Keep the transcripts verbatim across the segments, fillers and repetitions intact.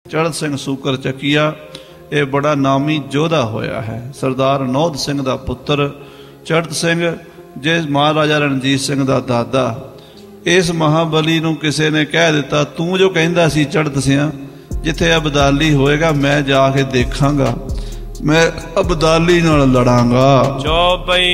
चढ़त सिंह सूकर चकीया ये बड़ा नामी योधा होया है। सरदार नौध सिंह दा पुत्र चढ़त सिंह जे महाराजा रणजीत सिंह दा दादा। इस महाबली नूं किसी ने कह दिता, तू जो कहंदा सी चढ़त सिंह, जिथे अबदाली होएगा मैं जाके देखांगा, मैं अबदाली नाल लड़ांगा। चौपई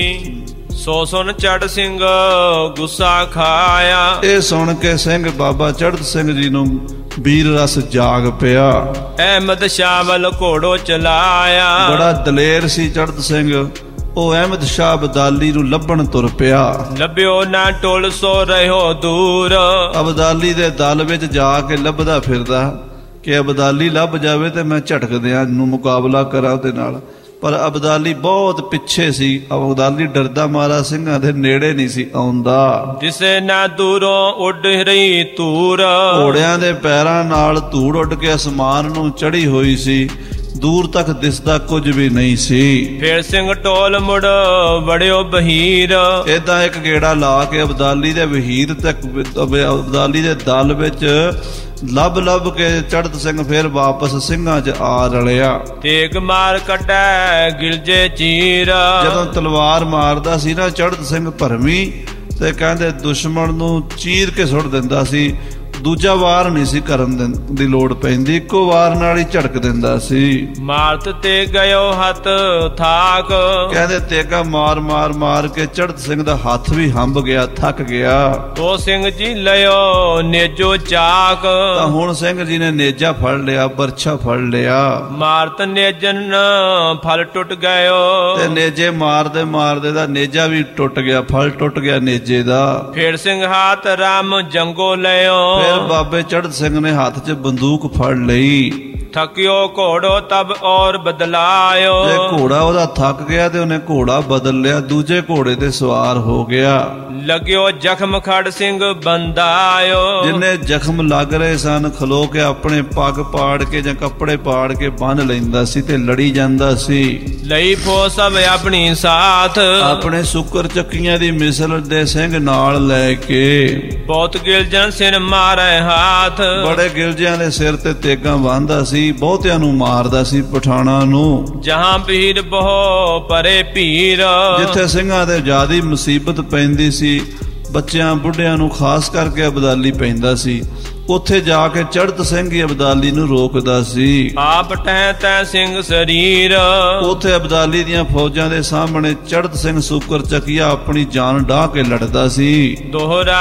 सो सुन चढ़ सिंह गुस्सा खाया। ये सुन के सिंह बाबा चढ़त सिंह जी नूं वीर रस जाग पिया। अहमद शाह वल घोड़ो चलाया। बड़ा दलेर सी चढ़त सिंह, ओ अहमद शाह अबदाली नूं लभण तुर पिया। लभ्यो ना टोल सो रहो दूर। अबदाली दे दल विच जाके लभदा फिरदा कि अबदाली लभ जावे ते मैं झटकदियां नूं मुकाबला करां ते नाल। पर अबदाली बहुत पिछे सी। अबदाली डरदा मारा सिंघां दे नेड़े नहीं सी आउंदा। जिसे ना दूरों उड़ रही तूर। घोड़ियां दे पैरां नाल धूड़ उड़ के आसमान नूं चढ़ी होई सी, दूर तक दिसदा कुछ भी नहीं सी। फिर सिंह टोल मुड़ बड़ियो बहीर। इदां एक गेड़ा ला के अबदाली दे वहीर तक अबदाली दे दल विच लभ लभ के चढ़त सिंह फिर वापस सिंघां च आ रलिया। तेग मार कटै गिलजे चीर। जदों तलवार मारदा सी ना चढ़त सिंह भरमी, ते कहंदे दुश्मन नूं चीर के सुट दिंदा सी। दूजा वार नहीं सी करन दी लोड़ पैंदी, इक्को वार नाल ही झड़क दिंदा सी। मारत ते गयो हथ थाक। कहंदे तेगा मार मार मार के चढ़त सिंह दा हथ भी हंब गया, थक गया। तो सिंह जी लियो नेजो चाक। तां हुण सिंह जी ने नेजा फड़ लिया, बरछा फड़ लिया। मारत नेजन फल टुट गयो। ते नेजे मारदे मारदे दा नेजा भी टुट गया, फल टुट गया नेजे दा। फिर सिंह हाथ राम जंगो लियो। फिर बाबे चढ़त सिंह ने हाथ च बंदूक फड़ लई। थकियो घोड़ो तब और बदलायो। ते घोड़ा ओदा थक गया ते उन्हें घोड़ा बदल लिया, दूजे घोड़े ते सवार हो गया। लग्यो जख्म खड़ सिंह बंदायो। जिन्हें जख्म लग रहे सन खलो के अपने पग पाड़ के जां कपड़े पाड़ के बन लैंदा सी ते लड़ी जांदा सी। लई फो सब अपनी साथ। अपने सुकर चक्कियां दी मिसल दे सिंह नाल लैके बहुत गिलजन सिर मारे हाथ। बड़े गिलजियां दे सिर ते तेगां बांधा सी, बहुतियां नूं मारदा सी पठाणां नूं। जहां भीड़ बहु परे भीड़। जिथे सिंघां ते ज्यादा मुसीबत पैंदी सी, बच्चियां बुढ़ियां नूं खास करके अबदाली पैंदा सी, उत्थे जाके चढ़त सिंह ही अबदाली नूं रोकदा सी। आप टह तै सिंह शरीर। उत्थे अबदाली दियां फौजां दे सामने चढ़त सिंह सूकर चकीया अपनी जान डाह के लड़दा सी। दोहरा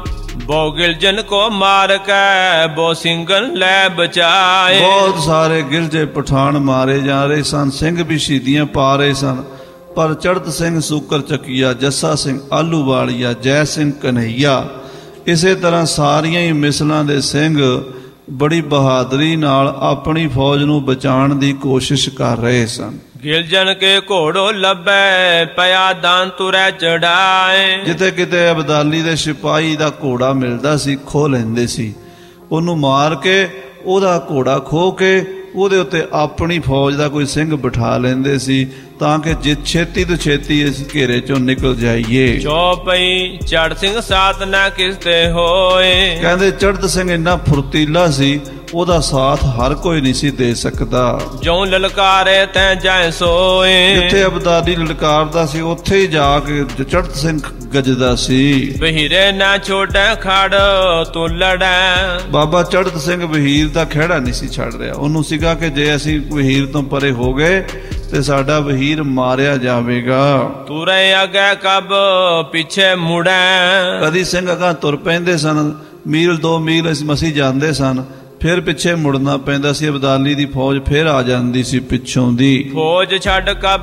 बो गिलजन को मार के बो सिंगन लै बचाए। बहुत सारे गिलजे पठान मारे जा रहे सन, सिंह भी शहीदियां पा रहे सन। पर चढ़त सिंह सूकर चकीया, जस्सा सिंह आलूवालिया, जय सिंह कन्हैया, इसे तरह सारियां ही मिसलां दे सिंह बड़ी बहादुरी नाल अपनी फौज नूं बचाउण दी कोशिश कर रहे सन। गिलजन के घोड़ो लभै पया दान तुरै चढ़ाए। जिथे किते अबदाली दे सिपाही दा घोड़ा मिलदा सी, खो लैंदे सी। ओनू मार के ओदा घोड़ा खो के ਉਹਦੇ ਉੱਤੇ ਆਪਣੀ ਫੌਜ ਦਾ ਕੋਈ ਸਿੰਘ ਬਿਠਾ ਲੈਂਦੇ ਸੀ ਤਾਂ ਕਿ ਜੇ ਛੇਤੀ ਤੋਂ ਛੇਤੀ ਇਸ ਘੇਰੇ ਚੋਂ ਨਿਕਲ ਜਾਈਏ। ਚੌਪਈ ਚੜ੍ਹ ਸਿੰਘ ਸਾਥ ਨਾ ਕਿਸ ਤੇ ਹੋਏ। ਕਹਿੰਦੇ ਚੜ੍ਹਤ ਸਿੰਘ ਇੰਨਾ ਫੁਰਤੀਲਾ ਸੀ ਉਹਦਾ ਸਾਥ ਹਰ ਕੋਈ ਨਹੀਂ ਸੀ ਦੇ ਸਕਦਾ। ਜੋ ਲਲਕਾਰੇ ਤੈਂ ਜਾਏ ਸੋਏ। ਜਿੱਥੇ ਅਬਦਾਲੀ ਲਲਕਾਰਦਾ ਸੀ ਉੱਥੇ ਹੀ ਜਾ ਕੇ ਚੜ੍ਹਤ ਸਿੰਘ ਗੱਜਦਾ ਸੀ। ਵਹੀਰੇ ਨਾ ਛੋਟਾ ਖੜ ਤੂੰ ਲੜੈ। ਬਾਬਾ ਚੜ੍ਹਤ ਸਿੰਘ ਵਹੀਰ ਦਾ ਖਹਿੜਾ ਨਹੀਂ ਸੀ ਛੱਡ ਰਿਹਾ। ਉਹਨੂੰ ਸੀਗਾ ਕਿ ਜੇ ਅਸੀਂ ਵਹੀਰ ਤੋਂ ਪਰੇ ਹੋ ਗਏ ਤੇ ਸਾਡਾ ਵਹੀਰ ਮਾਰਿਆ ਜਾਵੇਗਾ। ਤੁਰੇ ਅੱਗੇ ਕਬ ਪਿੱਛੇ ਮੁੜੈ। ਕਦੀ ਸਿੰਘ ਅਗਾਂ ਤੁਰ ਪੈਂਦੇ ਸਨ, ਮੀਲ ਦੋ ਮੀਲ ਅਸੀਂ ਮਸੀਂ ਜਾਂਦੇ ਸਨ, ਫਿਰ ਪਿੱਛੇ ਮੁੜਨਾ ਪੈਂਦਾ ਸੀ। ਅਬਦਾਲੀ ਦੀ ਫੌਜ ਫਿਰ ਆ ਜਾਂਦੀ ਸੀ ਪਿੱਛੋਂ ਦੀ। ਫੌਜ ਛੱਡ ਕਬ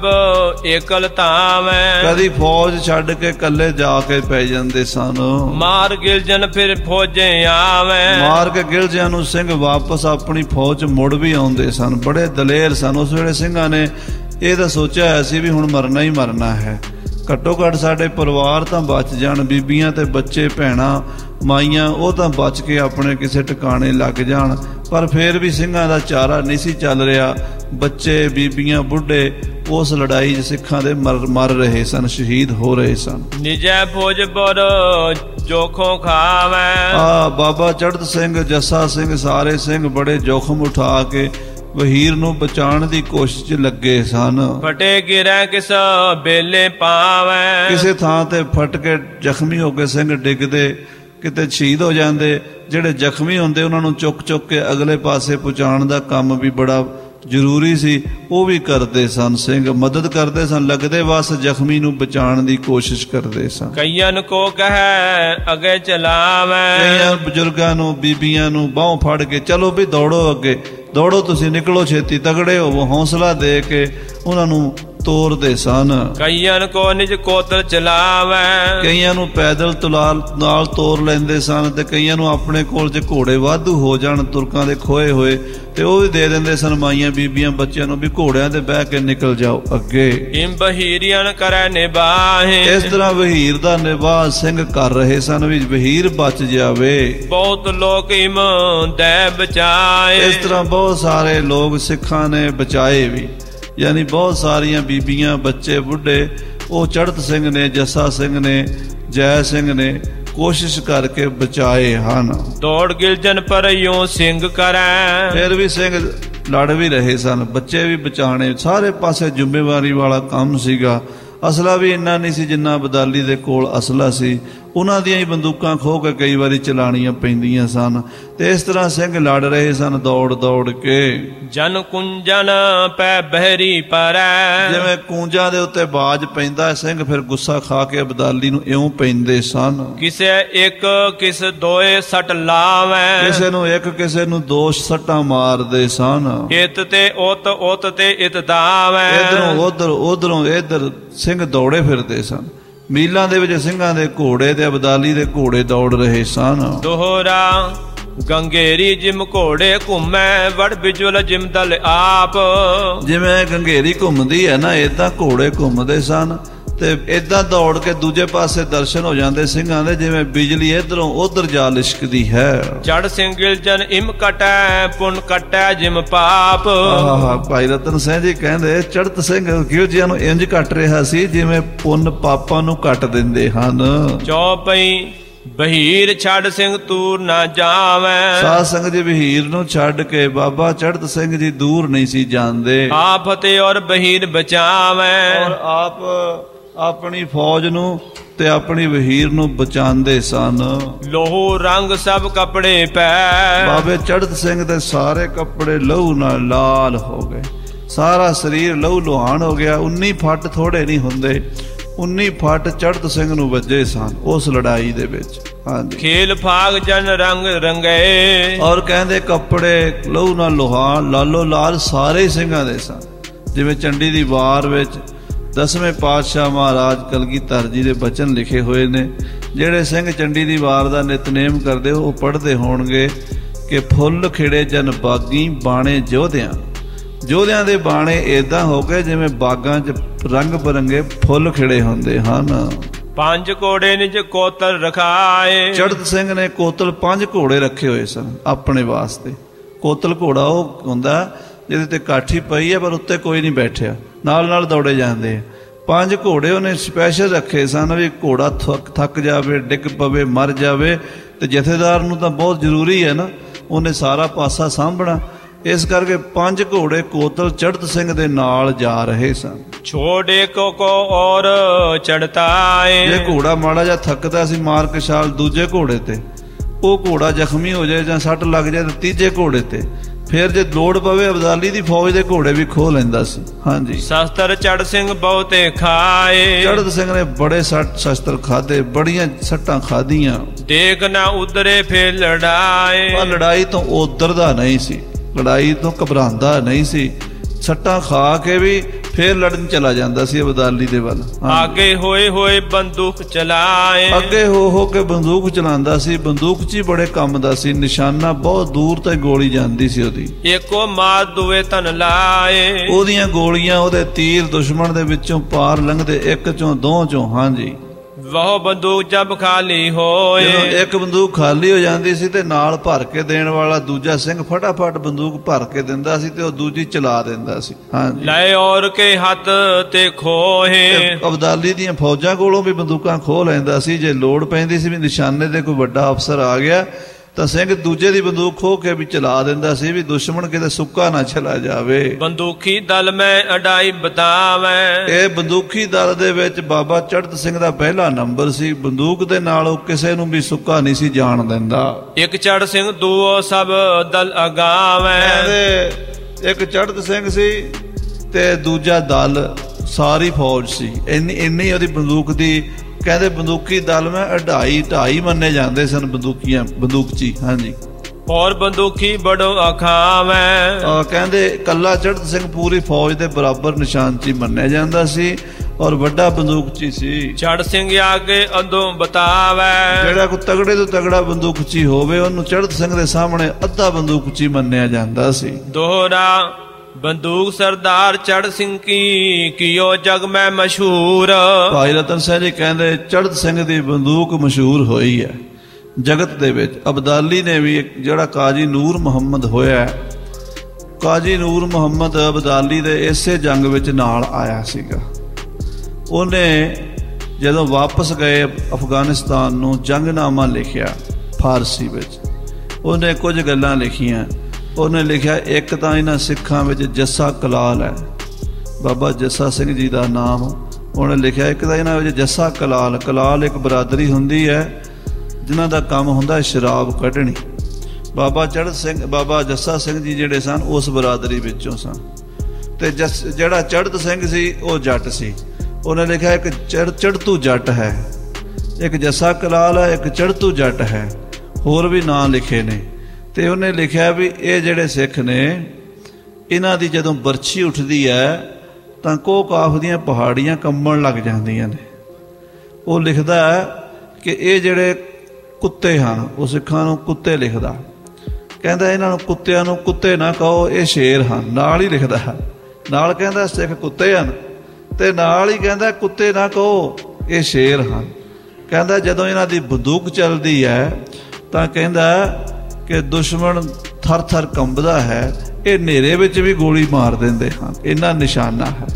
ਏਕਲ ਧਾਵੈ। ਕਦੀ ਫੌਜ ਛੱਡ ਕੇ ਕੱਲੇ ਜਾ ਕੇ ਪੈ ਜਾਂਦੇ ਸਨ। ਮਾਰ ਗਿਲਜਨ ਫਿਰ ਫੌਜੇ ਆਵੈ। ਮਾਰ ਕੇ ਗਿਲਜਿਆਂ ਨੂੰ ਸਿੰਘ ਵਾਪਸ ਆਪਣੀ ਫੌਜ ਮੁੜ ਵੀ ਆਉਂਦੇ ਸਨ। ਬੜੇ ਦਲੇਰ ਸਨ। ਉਸ ਵੇਲੇ ਸਿੰਘਾਂ ਨੇ ਇਹ ਤਾਂ ਸੋਚਿਆ ਹੋਇਆ ਸੀ ਵੀ ਹੁਣ ਮਰਨਾ ਹੀ ਮਰਨਾ ਹੈ, ਘੱਟੋ ਘੱਟ ਸਾਡੇ ਪਰਿਵਾਰ ਤਾਂ ਬਚ ਜਾਣ, ਬੀਬੀਆਂ ਤੇ ਬੱਚੇ ਭੈਣਾਂ ਮਾਈਆਂ ਉਹ ਤਾਂ ਬਚ ਕੇ ਆਪਣੇ ਕਿਸੇ ਟਿਕਾਣੇ ਲੱਗ ਜਾਣ। ਪਰ ਫਿਰ ਵੀ ਸਿੰਘਾਂ ਦਾ ਚਾਰਾ ਨਹੀਂ ਸੀ ਚੱਲ ਰਿਹਾ। ਬੱਚੇ ਬੀਬੀਆਂ ਬੁੱਢੇ ਉਸ ਲੜਾਈ 'ਚ ਸਿੱਖਾਂ ਦੇ ਮਰ ਮਰ ਰਹੇ ਸਨ, ਸ਼ਹੀਦ ਹੋ ਰਹੇ ਸਨ। ਨਿਜੈ ਭੋਜਪੁਰ ਜੋਖੋਂ ਖਾਵੈ। ਆ ਬਾਬਾ ਚੜ੍ਹਤ ਸਿੰਘ, ਜੱਸਾ ਸਿੰਘ, ਸਾਰੇ ਸਿੰਘ ਬੜੇ ਜੋਖਮ ਉਠਾ ਕੇ ਵਹੀਰ ਨੂੰ ਬਚਾਉਣ ਦੀ ਕੋਸ਼ਿਸ਼ 'ਚ ਲੱਗੇ ਸਨ। ਫਟੇ ਗਿਰੈ ਕਿਸ ਬੇਲੇ ਪਾਵੈ। ਕਿਸੇ ਥਾਂ ਤੇ ਫਟ ਕੇ ਜ਼ਖਮੀ ਹੋ ਕੇ ਸਿੰਘ ਡਿੱਗਦੇ, ਕਿਤੇ ਸ਼ਹੀਦ ਹੋ ਜਾਂਦੇ। ਜਿਹੜੇ ਜ਼ਖਮੀ ਹੁੰਦੇ ਉਹਨਾਂ ਨੂੰ ਚੁੱਕ ਚੁੱਕ ਕੇ ਅਗਲੇ ਪਾਸੇ ਪਹੁੰਚਾਉਣ ਦਾ ਕੰਮ ਵੀ ਬੜਾ ਜ਼ਰੂਰੀ ਸੀ, ਉਹ ਵੀ ਕਰਦੇ ਸਨ। ਸਿੰਘ ਮਦਦ ਕਰਦੇ ਸਨ, ਲੱਗਦੇ ਵਸ ਜ਼ਖਮੀ ਨੂੰ ਬਚਾਉਣ ਦੀ ਕੋਸ਼ਿਸ਼ ਕਰਦੇ ਸਨ। ਕਈਆਂ ਕੋ ਕਹੈ ਅਗੇ ਚਲਾਵੈ। ਕਈਆਂ ਬਜ਼ੁਰਗਾਂ ਨੂੰ, ਬੀਬੀਆਂ ਨੂੰ ਬਾਹੋਂ ਫੜ ਕੇ ਚਲੋ ਵੀ ਦੌੜੋ, ਅੱਗੇ ਦੌੜੋ, ਤੁਸੀਂ ਨਿਕਲੋ, ਛੇਤੀ ਤਗੜੇ ਹੋਵੋ, ਹੌਸਲਾ ਦੇ ਕੇ ਉਹਨਾਂ ਨੂੰ ਤੋਰਦੇ ਸਨ। ਕਈਆਂ ਕੋ ਨਿਜ ਕੋਤਲ ਚਲਾਵੈ। ਕਈਆਂ ਨੂੰ ਪੈਦਲ ਤੁਲਾਲ ਨਾਲ ਤੋਰ ਲੈਂਦੇ ਸਨ, ਤੇ ਕਈਆਂ ਨੂੰ ਆਪਣੇ ਕੋਲ ਜੇ ਘੋੜੇ ਵਾਧੂ ਹੋ ਜਾਣ ਤੁਰਕਾਂ ਦੇ ਖੋਏ ਹੋਏ ਤੇ ਉਹ ਵੀ ਦੇ ਦਿੰਦੇ ਸਨ ਮਾਈਆਂ ਬੀਬੀਆਂ ਬੱਚਿਆਂ ਨੂੰ, ਵੀ ਘੋੜਿਆਂ ਤੇ ਬਹਿ ਕੇ ਨਿਕਲ ਜਾਓ ਅੱਗੇ। ਇਮ ਬਹੀਰੀਆਂ ਕਰੈ ਨਿਬਾਹੇ। ਇਸ ਤਰ੍ਹਾਂ ਵਹੀਰ ਦਾ ਨਿਬਾਹ ਸਿੰਘ ਕਰ ਰਹੇ ਸਨ ਵੀ ਵਹੀਰ ਬਚ ਜਾਵੇ। ਬਹੁਤ ਲੋਕ ਇਮ ਦੈ ਬਚਾਏ। ਇਸ ਤਰ੍ਹਾਂ ਬਹੁਤ ਸਾਰੇ ਲੋਕ ਸਿੱਖਾਂ ਨੇ ਬਚਾਏ ਵੀ, ਯਾਨੀ ਬਹੁਤ ਸਾਰੀਆਂ ਬੀਬੀਆਂ, ਬੱਚੇ, ਬੁੱਢੇ ਉਹ ਚੜ੍ਹਤ ਸਿੰਘ ਨੇ, ਜੱਸਾ ਸਿੰਘ ਨੇ, ਜੈ ਸਿੰਘ ਨੇ ਕੋਸ਼ਿਸ਼ ਕਰਕੇ ਬਚਾਏ ਹਨ। ਦੌੜ ਗਿਲਜਨ ਪਰ ਯੋਂ ਸਿੰਘ ਕਰੈ। ਫਿਰ ਵੀ ਸਿੰਘ ਲੜ ਵੀ ਰਹੇ ਸਨ, ਬੱਚੇ ਵੀ ਬਚਾਣੇ, ਸਾਰੇ ਪਾਸੇ ਜ਼ਿੰਮੇਵਾਰੀ ਵਾਲਾ ਕੰਮ ਸੀਗਾ। ਅਸਲਾ ਵੀ ਇੰਨਾ ਨਹੀਂ ਸੀ ਜਿੰਨਾ ਅਬਦਾਲੀ ਦੇ ਕੋਲ ਅਸਲਾ ਸੀ। ਉਹਨਾਂ ਦੀਆਂ ਹੀ ਬੰਦੂਕਾਂ ਖੋਹ ਕੇ ਕਈ ਵਾਰੀ ਚਲਾਣੀਆਂ ਪੈਂਦੀਆਂ ਸਨ। ਤੇ ਇਸ ਤਰ੍ਹਾਂ ਸਿੰਘ ਲੜ ਰਹੇ ਸਨ ਦੌੜ ਦੌੜ ਕੇ। ਜਨ ਕੁੰਜਨ ਪੈ ਬਹਿਰੀ ਪਰੈ। ਜਿਵੇਂ ਕੂੰਜਾਂ ਦੇ ਉੱਤੇ ਬਾਜ ਪੈਂਦਾ, ਸਿੰਘ ਫਿਰ ਗੁੱਸਾ ਖਾ ਕੇ ਅਬਦਾਲੀ ਨੂੰ ਇਉਂ ਪੈਂਦੇ ਸਨ। ਕਿਸੇ ਇੱਕ ਕਿਸ ਦੋਏ ਸੱਟ ਲਾਵੈ। ਕਿਸੇ ਨੂੰ ਇੱਕ, ਕਿਸੇ ਨੂੰ ਦੋ ਸੱਟਾਂ ਮਾਰਦੇ ਸਨ। ਇਤ ਤੇ ਉਤ, ਉਤ ਤੇ ਇਤ ਦਾਵੈ। ਇਧਰੋਂ ਉਧਰ, ਉਧਰੋਂ ਇਧਰ ਸਿੰਘ ਦੌੜੇ ਫਿਰਦੇ ਸਨ। ਮੀਲਾਂ ਦੇ ਵਿੱਚ ਸਿੰਘਾਂ ਦੇ ਘੋੜੇ ਤੇ ਅਬਦਾਲੀ ਦੇ ਘੋੜੇ ਦੌੜ ਰਹੇ ਸਨ। ਦੋਹਰਾ ਗੰਗੇਰੀ ਜਿਮ ਘੋੜੇ ਘੁੰਮੈ, ਵੜ ਬਿਜੁਲ ਜਿਮ ਦਲ ਆਪ। ਜਿਵੇਂ ਗੰਗੇਰੀ ਘੁੰਮਦੀ ਹੈ ਨਾ, ਏਦਾਂ ਘੋੜੇ ਘੁੰਮਦੇ ਸਨ ਤੇ ਏਦਾਂ ਦੌੜ ਕੇ ਦੂਜੇ ਪਾਸੇ ਦਰਸ਼ਨ ਹੋ ਜਾਂਦੇ ਸਿੰਘਾਂ ਦੇ, ਜਿਵੇਂ ਬਿਜਲੀ ਇਧਰੋਂ ਉਧਰ ਜਾ ਲਿਸ਼ਕਦੀ ਹੈ। ਚੜ ਸਿੰਘ ਗਿਲਜਨ ਇਮ ਕਟੈ, ਪੁਨ ਕਟੈ ਜਿਮ ਪਾਪ। ਆਹ ਭਾਈ ਰਤਨ ਸਿੰਘ ਜੀ ਕਹਿੰਦੇ ਚੜ੍ਹਤ ਸਿੰਘ ਗਿਲਜੀਆਂ ਨੂੰ ਇੰਜ ਕੱਟ ਰਿਹਾ ਸੀ ਜਿਵੇਂ ਪੁੰਨ ਪਾਪਾਂ ਨੂੰ ਕੱਟ ਦਿੰਦੇ ਹਨ। ਚੌਪਈ ਬਹੀਰ ਛੱਡ ਸਿੰਘ ਤੂਰ ਨਾ ਜਾਵੈ। ਸਾਧ ਸੰਗਤ ਜੀ ਵਹੀਰ ਨੂੰ ਛੱਡ ਕੇ ਬਾਬਾ ਚੜ੍ਹਤ ਸਿੰਘ ਜੀ ਦੂਰ ਨਹੀਂ ਸੀ ਜਾਂਦੇ। ਆਪ ਫਤਿਹ ਔਰ ਬਹੀਰ ਬਚਾਵੈ। ਔਰ ਆਪ ਆਪਣੀ ਫੌਜ ਨੂੰ ਤੇ ਆਪਣੀ ਵਹੀਰ ਨੂੰ ਬਚਾਉਂਦੇ ਸਨ। ਲੋਹੂ ਰੰਗ ਸਭ ਕੱਪੜੇ ਪੈ। ਬਾਬੇ ਚੜ੍ਹਤ ਸਿੰਘ ਦੇ ਸਾਰੇ ਕੱਪੜੇ ਲਹੂ ਨਾਲ ਲਾਲ ਹੋ ਗਏ, ਸਾਰਾ ਸਰੀਰ ਲਹੂ ਲੁਹਾਨ ਹੋ ਗਿਆ। ਉੱਨੀ ਫੱਟ ਥੋੜੇ ਨਹੀਂ ਹੁੰਦੇ, ਉੱਨੀ ਫੱਟ ਚੜ੍ਹਤ ਸਿੰਘ ਨੂੰ ਵੱਜੇ ਸਨ ਉਸ ਲੜਾਈ ਦੇ ਵਿੱਚ। ਹਾਂਜੀ, ਖੇਲ ਫਾਗ ਜਨ ਰੰਗ ਰੰਗੇ। ਔਰ ਕਹਿੰਦੇ ਕੱਪੜੇ ਲਹੂ ਨਾਲ ਲੁਹਾਨ ਲਾਲੋ ਲਾਲ ਸਾਰੇ ਸਿੰਘਾਂ ਦੇ ਸਨ। ਜਿਵੇਂ ਚੰਡੀ ਦੀ ਵਾਰ ਵਿੱਚ ਦਸਵੇਂ ਪਾਤਸ਼ਾਹ ਮਹਾਰਾਜ ਕਲਗੀਧਰ ਜੀ ਦੇ ਬਚਨ ਲਿਖੇ ਹੋਏ ਨੇ। ਜਿਹੜੇ ਸਿੰਘ ਚੰਡੀ ਦੀ ਵਾਰ ਦਾ ਨਿਤਨੇਮ ਕਰਦੇ ਉਹ ਪੜ੍ਹਦੇ ਹੋਣਗੇ ਕਿ ਫੁੱਲ ਖਿੜੇ ਜਨ ਬਾਗੀ ਬਾਣੇ ਜੋਧਿਆਂ। ਜੋਧਿਆਂ ਦੇ ਬਾਣੇ ਏਦਾਂ ਹੋ ਗਏ ਜਿਵੇਂ ਬਾਗਾਂ 'ਚ ਰੰਗ ਬਰੰਗੇ ਫੁੱਲ ਖਿੜੇ ਹੁੰਦੇ ਹਨ। ਪੰਜ ਘੋੜੇ ਨਿਜ ਕੋਤਲ ਰਖਾਏ। ਚੜ੍ਹਤ ਸਿੰਘ ਨੇ ਕੋਤਲ ਪੰਜ ਘੋੜੇ ਰੱਖੇ ਹੋਏ ਸਨ ਆਪਣੇ ਵਾਸਤੇ। ਕੋਤਲ ਘੋੜਾ ਉਹ ਹੁੰਦਾ ਜਿਹਦੇ ਤੇ ਕਾਠੀ ਪਈ ਹੈ ਪਰ ਉੱਤੇ ਕੋਈ ਨਹੀਂ ਬੈਠਿਆ, ਨਾਲ ਨਾਲ ਦੌੜੇ ਜਾਂਦੇ ਆ। ਪੰਜ ਘੋੜੇ ਉਹਨੇ ਸਪੈਸ਼ਲ ਰੱਖੇ ਸਨ ਵੀ ਘੋੜਾ ਥੱਕ ਥੱਕ ਜਾਵੇ, ਡਿੱਗ ਪਵੇ, ਮਰ ਜਾਵੇ ਤੇ ਜਥੇਦਾਰ ਨੂੰ ਤਾਂ ਬਹੁਤ ਜ਼ਰੂਰੀ ਹੈ ਨਾ, ਉਹਨੇ ਸਾਰਾ ਪਾਸਾ ਸਾਂਭਣਾ। ਇਸ ਕਰਕੇ ਪੰਜ ਘੋੜੇ ਕੋਤਲ ਚੜ੍ਹਤ ਸਿੰਘ ਦੇ ਨਾਲ ਜਾ ਰਹੇ ਸਨ। ਛੋੜੇ ਕੋ ਕੋ ਔਰ ਚੜਤਾਏ। ਜੇ ਘੋੜਾ ਮਾੜਾ ਜਿਹਾ ਥੱਕਦਾ ਸੀ ਮਾਰ ਕੇ ਛਾਲ ਦੂਜੇ ਘੋੜੇ ਤੇ, ਉਹ ਘੋੜਾ ਜ਼ਖਮੀ ਹੋ ਜਾਏ ਜਾਂ ਸੱਟ ਲੱਗ ਜਾਏ ਤਾਂ ਤੀਜੇ ਘੋੜੇ ਤੇ, ਫਿਰ ਜੇ ਲੋੜ ਪਵੇ ਅਬਦਾਲੀ ਦੀ ਫੌਜ ਦੇ ਘੋੜੇ ਵੀ ਖੋਹ ਲੈਂਦਾ ਸੀ। ਹਾਂਜੀ, ਸ਼ਸਤਰ ਚੜ ਸਿੰਘ ਬਹੁਤੇ ਖਾਏ। ਚੜ੍ਹਤ ਸਿੰਘ ਨੇ ਬੜੇ ਸੱਟ ਸ਼ਸਤਰ ਖਾਦੇ, ਬੜੀਆਂ ਸੱਟਾਂ ਖਾਧੀਆਂ। ਦੇਖ ਨਾ ਉਧਰੇ ਫੇਰ ਲੜਾਏ। ਪਰ ਲੜਾਈ ਤੋਂ ਉਧਰਦਾ ਨਹੀਂ ਸੀ, ਲੜਾਈ ਤੋਂ ਘਬਰਾਉਂਦਾ ਨਹੀਂ ਸੀ। ਸੱਟਾਂ ਖਾ ਕੇ ਵੀ ਫੇਰ ਲੜਨ ਚਲਾ ਜਾਂਦਾ ਸੀ ਅਬਦਾਲੀ ਦੇ ਵੱਲ। ਅੱਗੇ ਹੋਏ ਹੋਏ ਬੰਦੂਕ ਚਲਾਏ। ਅੱਗੇ ਹੋ ਹੋ ਕੇ ਬੰਦੂਕ ਚਲਾਉਂਦਾ ਸੀ। ਬੰਦੂਕ 'ਚ ਹੀ ਬੜੇ ਕੰਮ ਦਾ ਸੀ, ਨਿਸ਼ਾਨਾ ਬਹੁਤ ਦੂਰ ਤੱਕ ਗੋਲੀ ਜਾਂਦੀ ਸੀ ਉਹਦੀ। ਇੱਕੋ ਮਾਰ ਦੁਏ ਧਨ ਲਾਏ। ਉਹਦੀਆਂ ਗੋਲੀਆਂ, ਉਹਦੇ ਤੀਰ ਦੁਸ਼ਮਣ ਦੇ ਵਿੱਚੋਂ ਪਾਰ ਲੰਘਦੇ, ਇੱਕ ਚੋਂ ਦੋ ਚੋਂ। ਹਾਂਜੀ, ਵਹੁ ਬੰਦੂਕ ਜਬ ਖਾਲੀ ਹੋਏ। ਜਦੋਂ ਇੱਕ ਬੰਦੂਕ ਖਾਲੀ ਹੋ ਜਾਂਦੀ ਸੀ ਤੇ ਨਾਲ ਭਰ ਕੇ ਦੇਣ ਵਾਲਾ ਦੂਜਾ ਸਿੰਘ ਫਟਾਫਟ ਬੰਦੂਕ ਭਰ ਕੇ ਦਿੰਦਾ ਸੀ ਤੇ ਉਹ ਦੂਜੀ ਚਲਾ ਦਿੰਦਾ ਸੀ। ਹਾਂਜੀ, ਲੈ ਔਰ ਕੇ ਹੱਥ ਤੇ ਖੋਹੇ। ਅਬਦਾਲੀ ਦੀਆਂ ਫੌਜਾਂ ਕੋਲੋਂ ਵੀ ਬੰਦੂਕਾਂ ਖੋਹ ਲੈਂਦਾ ਸੀ। ਜੇ ਲੋੜ ਪੈਂਦੀ ਸੀ ਵੀ ਨਿਸ਼ਾਨੇ ਤੇ ਕੋਈ ਵੱਡਾ ਅਫਸਰ ਆ ਗਿਆ ਤਾਂ ਸਿੰਘ ਦੂਜੇ ਦੀ ਬੰਦੂਕ ਖੋਹ ਕੇ ਵੀ ਚਲਾ ਦਿੰਦਾ ਸੀ ਵੀ ਦੁਸ਼ਮਣ ਕਿਤੇ ਸੁੱਕਾ ਨਾ ਚਲਾ ਜਾਵੇ। ਬੰਦੂਖੀ ਦਲ ਮੈਂ ਅਡਾਈ ਬਤਾਵੇਂ। ਇਹ ਬੰਦੂਖੀ ਦਲ ਦੇ ਵਿੱਚ ਬਾਬਾ ਚੜ੍ਹਤ ਸਿੰਘ ਦਾ ਪਹਿਲਾ ਨੰਬਰ ਸੀ। ਬੰਦੂਕ ਦੇ ਨਾਲ ਉਹ ਕਿਸੇ ਨੂੰ ਵੀ ਸੁੱਕਾ ਨਹੀਂ ਸੀ ਜਾਣ ਦਿੰਦਾ। ਇੱਕ ਚੜ੍ਹ ਸਿੰਘ ਦੂਓ ਸਭ ਦਲ ਅਗਾਵੇਂ। ਇੱਕ ਚੜ੍ਹਤ ਸਿੰਘ ਸੀ ਤੇ ਦੂਜਾ ਦਲ ਸਾਰੀ ਫੌਜ ਸੀ। ਇੰਨੀ ਇੰਨੀ ਉਹਦੀ ਬੰਦੂਕ ਦੀ, ਕਹਿੰਦੇ ਬੰਦੂਕੀ ਦਲ ਮੈਂ ਅਢਾਈ ਢਾਈ ਮੰਨੇ ਜਾਂਦੇ ਸਨ ਬੰਦੂਕੀਆਂ ਬੰਦੂਕਚੀ। ਹਾਂਜੀ, ਔਰ ਬੰਦੂਖੀ ਬੜੋ ਅਖਾਵੇਂ। ਕਹਿੰਦੇ ਕੱਲਾ ਚੜ੍ਹਤ ਸਿੰਘ ਪੂਰੀ ਫੌਜ ਦੇ ਬਰਾਬਰ ਨਿਸ਼ਾਨਚੀ ਮੰਨਿਆ ਜਾਂਦਾ ਸੀ ਔਰ ਵੱਡਾ ਬੰਦੂਕਚੀ ਸੀ। ਚੜ੍ਹ ਸਿੰਘ ਆਗੇ ਅੰਦੋਂ ਬਤਾਵੇ। ਜਿਹੜਾ ਕੋਈ ਤਗੜੇ ਤੋਂ ਤਗੜਾ ਬੰਦੂਕਚੀ ਹੋਵੇ ਉਹਨੂੰ ਚੜ੍ਹਤ ਸਿੰਘ ਦੇ ਸਾਹਮਣੇ ਅੱਧਾ ਬੰਦੂਕਚੀ ਮੰਨਿਆ ਜਾਂਦਾ ਸੀ। ਦੋਹਰਾ ਬੰਦੂਕ ਸਰਦਾਰ ਚੜ੍ਹ ਸਿੰਘ ਕੀ ਕੀਓ ਜਗ ਮੈਂ ਮਸ਼ਹੂਰ। ਭਾਈ ਰਤਨ ਸਿੰਘ ਜੀ ਕਹਿੰਦੇ ਚੜ੍ਹਤ ਸਿੰਘ ਦੀ ਬੰਦੂਕ ਮਸ਼ਹੂਰ ਹੋਈ ਹੈ ਜਗਤ ਦੇ ਵਿੱਚ। ਅਬਦਾਲੀ ਨੇ ਵੀ ਜਿਹੜਾ ਕਾਜੀ ਨੂਰ ਮੁਹੰਮਦ ਹੋਇਆ, ਕਾਜੀ ਨੂਰ ਮੁਹੰਮਦ ਅਬਦਾਲੀ ਦੇ ਇਸੇ ਜੰਗ ਵਿੱਚ ਨਾਲ ਆਇਆ ਸੀਗਾ। ਉਹਨੇ ਜਦੋਂ ਵਾਪਸ ਗਏ ਅਫਗਾਨਿਸਤਾਨ ਨੂੰ ਜੰਗਨਾਮਾ ਲਿਖਿਆ ਫਾਰਸੀ ਵਿੱਚ। ਉਹਨੇ ਕੁਝ ਗੱਲਾਂ ਲਿਖੀਆਂ। ਉਹਨੇ ਲਿਖਿਆ ਇੱਕ ਤਾਂ ਇਹਨਾਂ ਸਿੱਖਾਂ ਵਿੱਚ ਜੱਸਾ ਕਲਾਲ ਹੈ, ਬਾਬਾ ਜੱਸਾ ਸਿੰਘ ਜੀ ਦਾ ਨਾਮ ਉਹਨੇ ਲਿਖਿਆ। ਇੱਕ ਤਾਂ ਇਹਨਾਂ ਵਿੱਚ ਜੱਸਾ ਕਲਾਲ, ਕਲਾਲ ਇੱਕ ਬਰਾਦਰੀ ਹੁੰਦੀ ਹੈ ਜਿਨ੍ਹਾਂ ਦਾ ਕੰਮ ਹੁੰਦਾ ਸ਼ਰਾਬ ਕੱਢਣੀ। ਬਾਬਾ ਚੜ੍ਹਤ ਸਿੰਘ ਬਾਬਾ ਜੱਸਾ ਸਿੰਘ ਜੀ ਜਿਹੜੇ ਸਨ ਉਸ ਬਰਾਦਰੀ ਵਿੱਚੋਂ ਸਨ। ਤੇ ਜਸ ਜਿਹੜਾ ਚੜ੍ਹਤ ਸਿੰਘ ਸੀ ਉਹ ਜੱਟ ਸੀ। ਉਹਨੇ ਲਿਖਿਆ ਇੱਕ ਚੜ ਚੜ੍ਹਤੂ ਜੱਟ ਹੈ, ਇੱਕ ਜੱਸਾ ਕਲਾਲ ਹੈ, ਇੱਕ ਚੜ੍ਹਤੂ ਜੱਟ ਹੈ, ਹੋਰ ਵੀ ਨਾਂ ਲਿਖੇ ਨੇ। ਤੇ ਉਹਨੇ ਲਿਖਿਆ ਵੀ ਇਹ ਜਿਹੜੇ ਸਿੱਖ ਨੇ ਇਹਨਾਂ ਦੀ ਜਦੋਂ ਬਰਛੀ ਉੱਠਦੀ ਹੈ ਤਾਂ ਕੋਹ ਕਾਫ ਦੀਆਂ ਪਹਾੜੀਆਂ ਕੰਬਣ ਲੱਗ ਜਾਂਦੀਆਂ ਨੇ। ਉਹ ਲਿਖਦਾ ਹੈ ਕਿ ਇਹ ਜਿਹੜੇ ਕੁੱਤੇ ਹਨ, ਉਹ ਸਿੱਖਾਂ ਨੂੰ ਕੁੱਤੇ ਲਿਖਦਾ। ਕਹਿੰਦਾ ਇਹਨਾਂ ਨੂੰ ਕੁੱਤਿਆਂ ਨੂੰ ਕੁੱਤੇ ਨਾ ਕਹੋ, ਇਹ ਸ਼ੇਰ ਹਨ। ਨਾਲ ਹੀ ਲਿਖਦਾ ਹੈ, ਨਾਲ ਕਹਿੰਦਾ ਸਿੱਖ ਕੁੱਤੇ ਹਨ ਤੇ ਨਾਲ ਹੀ ਕਹਿੰਦਾ ਕੁੱਤੇ ਨਾ ਕਹੋ, ਇਹ ਸ਼ੇਰ ਹਨ। ਕਹਿੰਦਾ ਜਦੋਂ ਇਹਨਾਂ ਦੀ ਬੰਦੂਕ ਚੱਲਦੀ ਹੈ ਤਾਂ ਕਹਿੰਦਾ ਕਿ ਦੁਸ਼ਮਣ ਥਰ ਥਰ ਕੰਬਦਾ ਹੈ, ਇਹ ਹਨੇਰੇ ਵਿੱਚ ਵੀ ਗੋਲੀ ਮਾਰ ਦਿੰਦੇ ਹਨ, ਇਹਨਾਂ ਨਿਸ਼ਾਨਾ ਹੈ।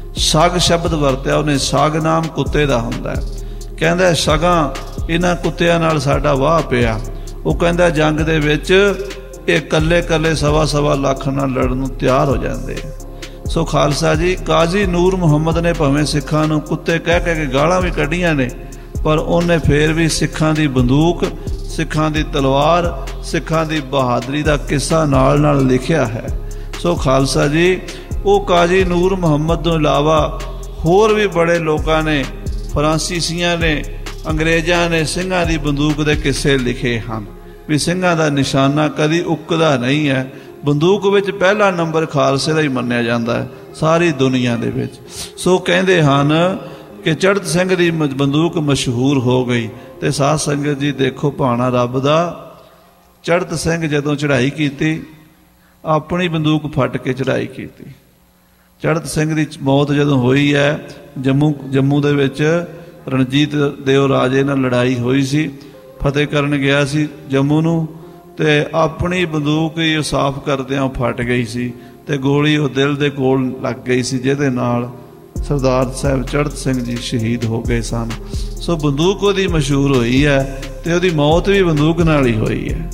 ਸਗ ਸ਼ਬਦ ਵਰਤਿਆ ਉਹਨੇ, ਸਗ ਨਾਮ ਕੁੱਤੇ ਦਾ ਹੁੰਦਾ ਹੈ। ਕਹਿੰਦਾ ਸਗਾਂ ਇਹਨਾਂ ਕੁੱਤਿਆਂ ਨਾਲ ਸਾਡਾ ਵਾਹ ਪਿਆ। ਉਹ ਕਹਿੰਦਾ ਜੰਗ ਦੇ ਵਿੱਚ ਇਹ ਕੱਲੇ ਕੱਲੇ ਸਵਾ ਸਵਾ ਲੱਖ ਨਾਲ ਲੜਨ ਨੂੰ ਤਿਆਰ ਹੋ ਜਾਂਦੇ ਆ। ਸੋ ਖਾਲਸਾ ਜੀ, ਕਾਜ਼ੀ ਨੂਰ ਮੁਹੰਮਦ ਨੇ ਭਾਵੇਂ ਸਿੱਖਾਂ ਨੂੰ ਕੁੱਤੇ ਕਹਿ ਕਹਿ ਕੇ ਗਾਲਾਂ ਵੀ ਕੱਢੀਆਂ ਨੇ, ਪਰ ਉਹਨੇ ਫੇਰ ਵੀ ਸਿੱਖਾਂ ਦੀ ਬੰਦੂਕ, ਸਿੱਖਾਂ ਦੀ ਤਲਵਾਰ, ਸਿੱਖਾਂ ਦੀ ਬਹਾਦਰੀ ਦਾ ਕਿੱਸਾ ਨਾਲ ਨਾਲ ਲਿਖਿਆ ਹੈ। ਸੋ ਖਾਲਸਾ ਜੀ, ਉਹ ਕਾਜ਼ੀ ਨੂਰ ਮੁਹੰਮਦ ਤੋਂ ਇਲਾਵਾ ਹੋਰ ਵੀ ਬੜੇ ਲੋਕਾਂ ਨੇ, ਫਰਾਂਸੀਸੀਆਂ ਨੇ, ਅੰਗਰੇਜ਼ਾਂ ਨੇ ਸਿੰਘਾਂ ਦੀ ਬੰਦੂਕ ਦੇ ਕਿੱਸੇ ਲਿਖੇ ਹਨ ਵੀ ਸਿੰਘਾਂ ਦਾ ਨਿਸ਼ਾਨਾ ਕਦੀ ਉੱਕਦਾ ਨਹੀਂ ਹੈ। ਬੰਦੂਕ ਵਿੱਚ ਪਹਿਲਾ ਨੰਬਰ ਖਾਲਸੇ ਦਾ ਹੀ ਮੰਨਿਆ ਜਾਂਦਾ ਹੈ ਸਾਰੀ ਦੁਨੀਆ ਦੇ ਵਿੱਚ। ਸੋ ਕਹਿੰਦੇ ਹਨ ਕਿ ਚੜ੍ਹਤ ਸਿੰਘ ਦੀ ਬੰਦੂਕ ਮਸ਼ਹੂਰ ਹੋ ਗਈ। ਤੇ ਸਾਧ ਸੰਗਤ ਜੀ ਦੇਖੋ ਭਾਣਾ ਰੱਬ ਦਾ, ਚੜ੍ਹਤ ਸਿੰਘ ਜਦੋਂ ਚੜ੍ਹਾਈ ਕੀਤੀ ਆਪਣੀ ਬੰਦੂਕ ਫੱਟ ਕੇ ਚੜ੍ਹਾਈ ਕੀਤੀ। ਚੜ੍ਹਤ ਸਿੰਘ ਦੀ ਮੌਤ ਜਦੋਂ ਹੋਈ ਹੈ ਜੰਮੂ ਜੰਮੂ ਦੇ ਵਿੱਚ ਰਣਜੀਤ ਦੇਵ ਰਾਜੇ ਨਾਲ ਲੜਾਈ ਹੋਈ ਸੀ, ਫਤਿਹ ਕਰਨ ਗਿਆ ਸੀ ਜੰਮੂ ਨੂੰ, ਤੇ ਆਪਣੀ ਬੰਦੂਕ ਹੀ ਉਹ ਸਾਫ਼ ਕਰਦਿਆਂ ਫਟ ਗਈ ਸੀ ਤੇ ਗੋਲੀ ਉਹ ਦਿਲ ਦੇ ਕੋਲ ਲੱਗ ਗਈ ਸੀ, ਜਿਹਦੇ ਨਾਲ ਸਰਦਾਰ ਸਾਹਿਬ ਚੜ੍ਹਤ ਸਿੰਘ ਜੀ ਸ਼ਹੀਦ ਹੋ ਗਏ ਸਨ। ਸੋ ਬੰਦੂਕ ਉਹਦੀ ਮਸ਼ਹੂਰ ਹੋਈ ਹੈ ਤੇ ਉਹਦੀ ਮੌਤ ਵੀ ਬੰਦੂਕ ਨਾਲ ਹੀ ਹੋਈ ਹੈ।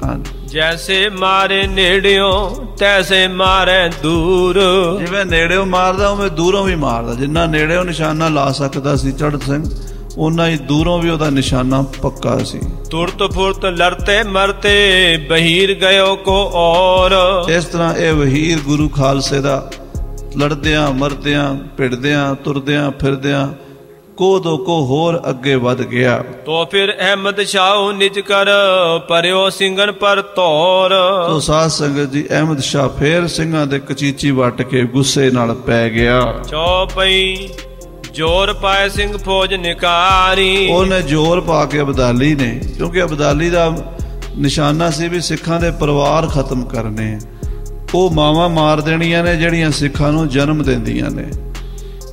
ਜੈਸੇ ਮਾਰੇ ਨੇੜਿਓਂ ਤੈਸੇ ਮਾਰੇ ਦੂਰ। ਜਿਵੇਂ ਨੇੜਿਓਂ ਮਾਰਦਾ ਉਵੇਂ ਦੂਰੋਂ ਵੀ ਮਾਰਦਾ। ਜਿੰਨਾ ਨੇੜਿਓਂ ਨਿਸ਼ਾਨਾ ਲਾ ਸਕਦਾ ਸੀ ਚੜ੍ਹਤ ਸਿੰਘ, ਉਹਨਾਂ ਹੀ ਦੂਰੋਂ ਵੀ ਉਹਦਾ ਨਿਸ਼ਾਨਾ ਪੱਕਾ ਸੀ। ਤੁਰਤ ਫੁਰਤ ਲੜਤੇ ਮਰਤੇ ਬਹੀਰ ਗਇਓ ਕੋ ਔਰ। ਇਸ ਤਰ੍ਹਾਂ ਇਹ ਵਹੀਰ ਗੁਰੂ ਖਾਲਸੇ ਦਾ ਲੜਦਿਆਂ ਮਰਦਿਆਂ ਭਿੜਦਿਆਂ ਤੁਰਦਿਆਂ ਫਿਰਦਿਆਂ ਕੋ ਦੋ ਕੋ ਹੋਰ ਅੱਗੇ ਵੱਧ ਗਿਆ। ਤੋ ਫਿਰ ਅਹਿਮਦ ਸ਼ਾਹ ਨਿਜ ਕਰ ਪਰਿਓ ਸਿੰਘਨ ਪਰ ਧੌਰ। ਤੋ ਸਾਧ ਸੰਗਤ ਜੀ, ਅਹਿਮਦ ਸ਼ਾਹ ਫੇਰ ਸਿੰਘਾਂ ਦੇ ਕਚੀਚੀ ਵੱਟ ਕੇ ਗੁੱਸੇ ਨਾਲ ਪੈ ਗਿਆ। ਚੌਪਈ ਜੋਰ ਪਾਏ ਸਿੰਘ ਫੌਜ ਨਿਕਾਰੀ। ਉਹਨੇ ਜ਼ੋਰ ਪਾ ਕੇ ਅਬਦਾਲੀ ਨੇ, ਕਿਉਂਕਿ ਅਬਦਾਲੀ ਦਾ ਨਿਸ਼ਾਨਾ ਸੀ ਵੀ ਸਿੱਖਾਂ ਦੇ ਪਰਿਵਾਰ ਖਤਮ ਕਰਨੇ, ਉਹ ਮਾਵਾਂ ਮਾਰ ਦੇਣੀਆਂ ਨੇ ਜਿਹੜੀਆਂ ਸਿੱਖਾਂ ਨੂੰ ਜਨਮ ਦਿੰਦੀਆਂ ਨੇ।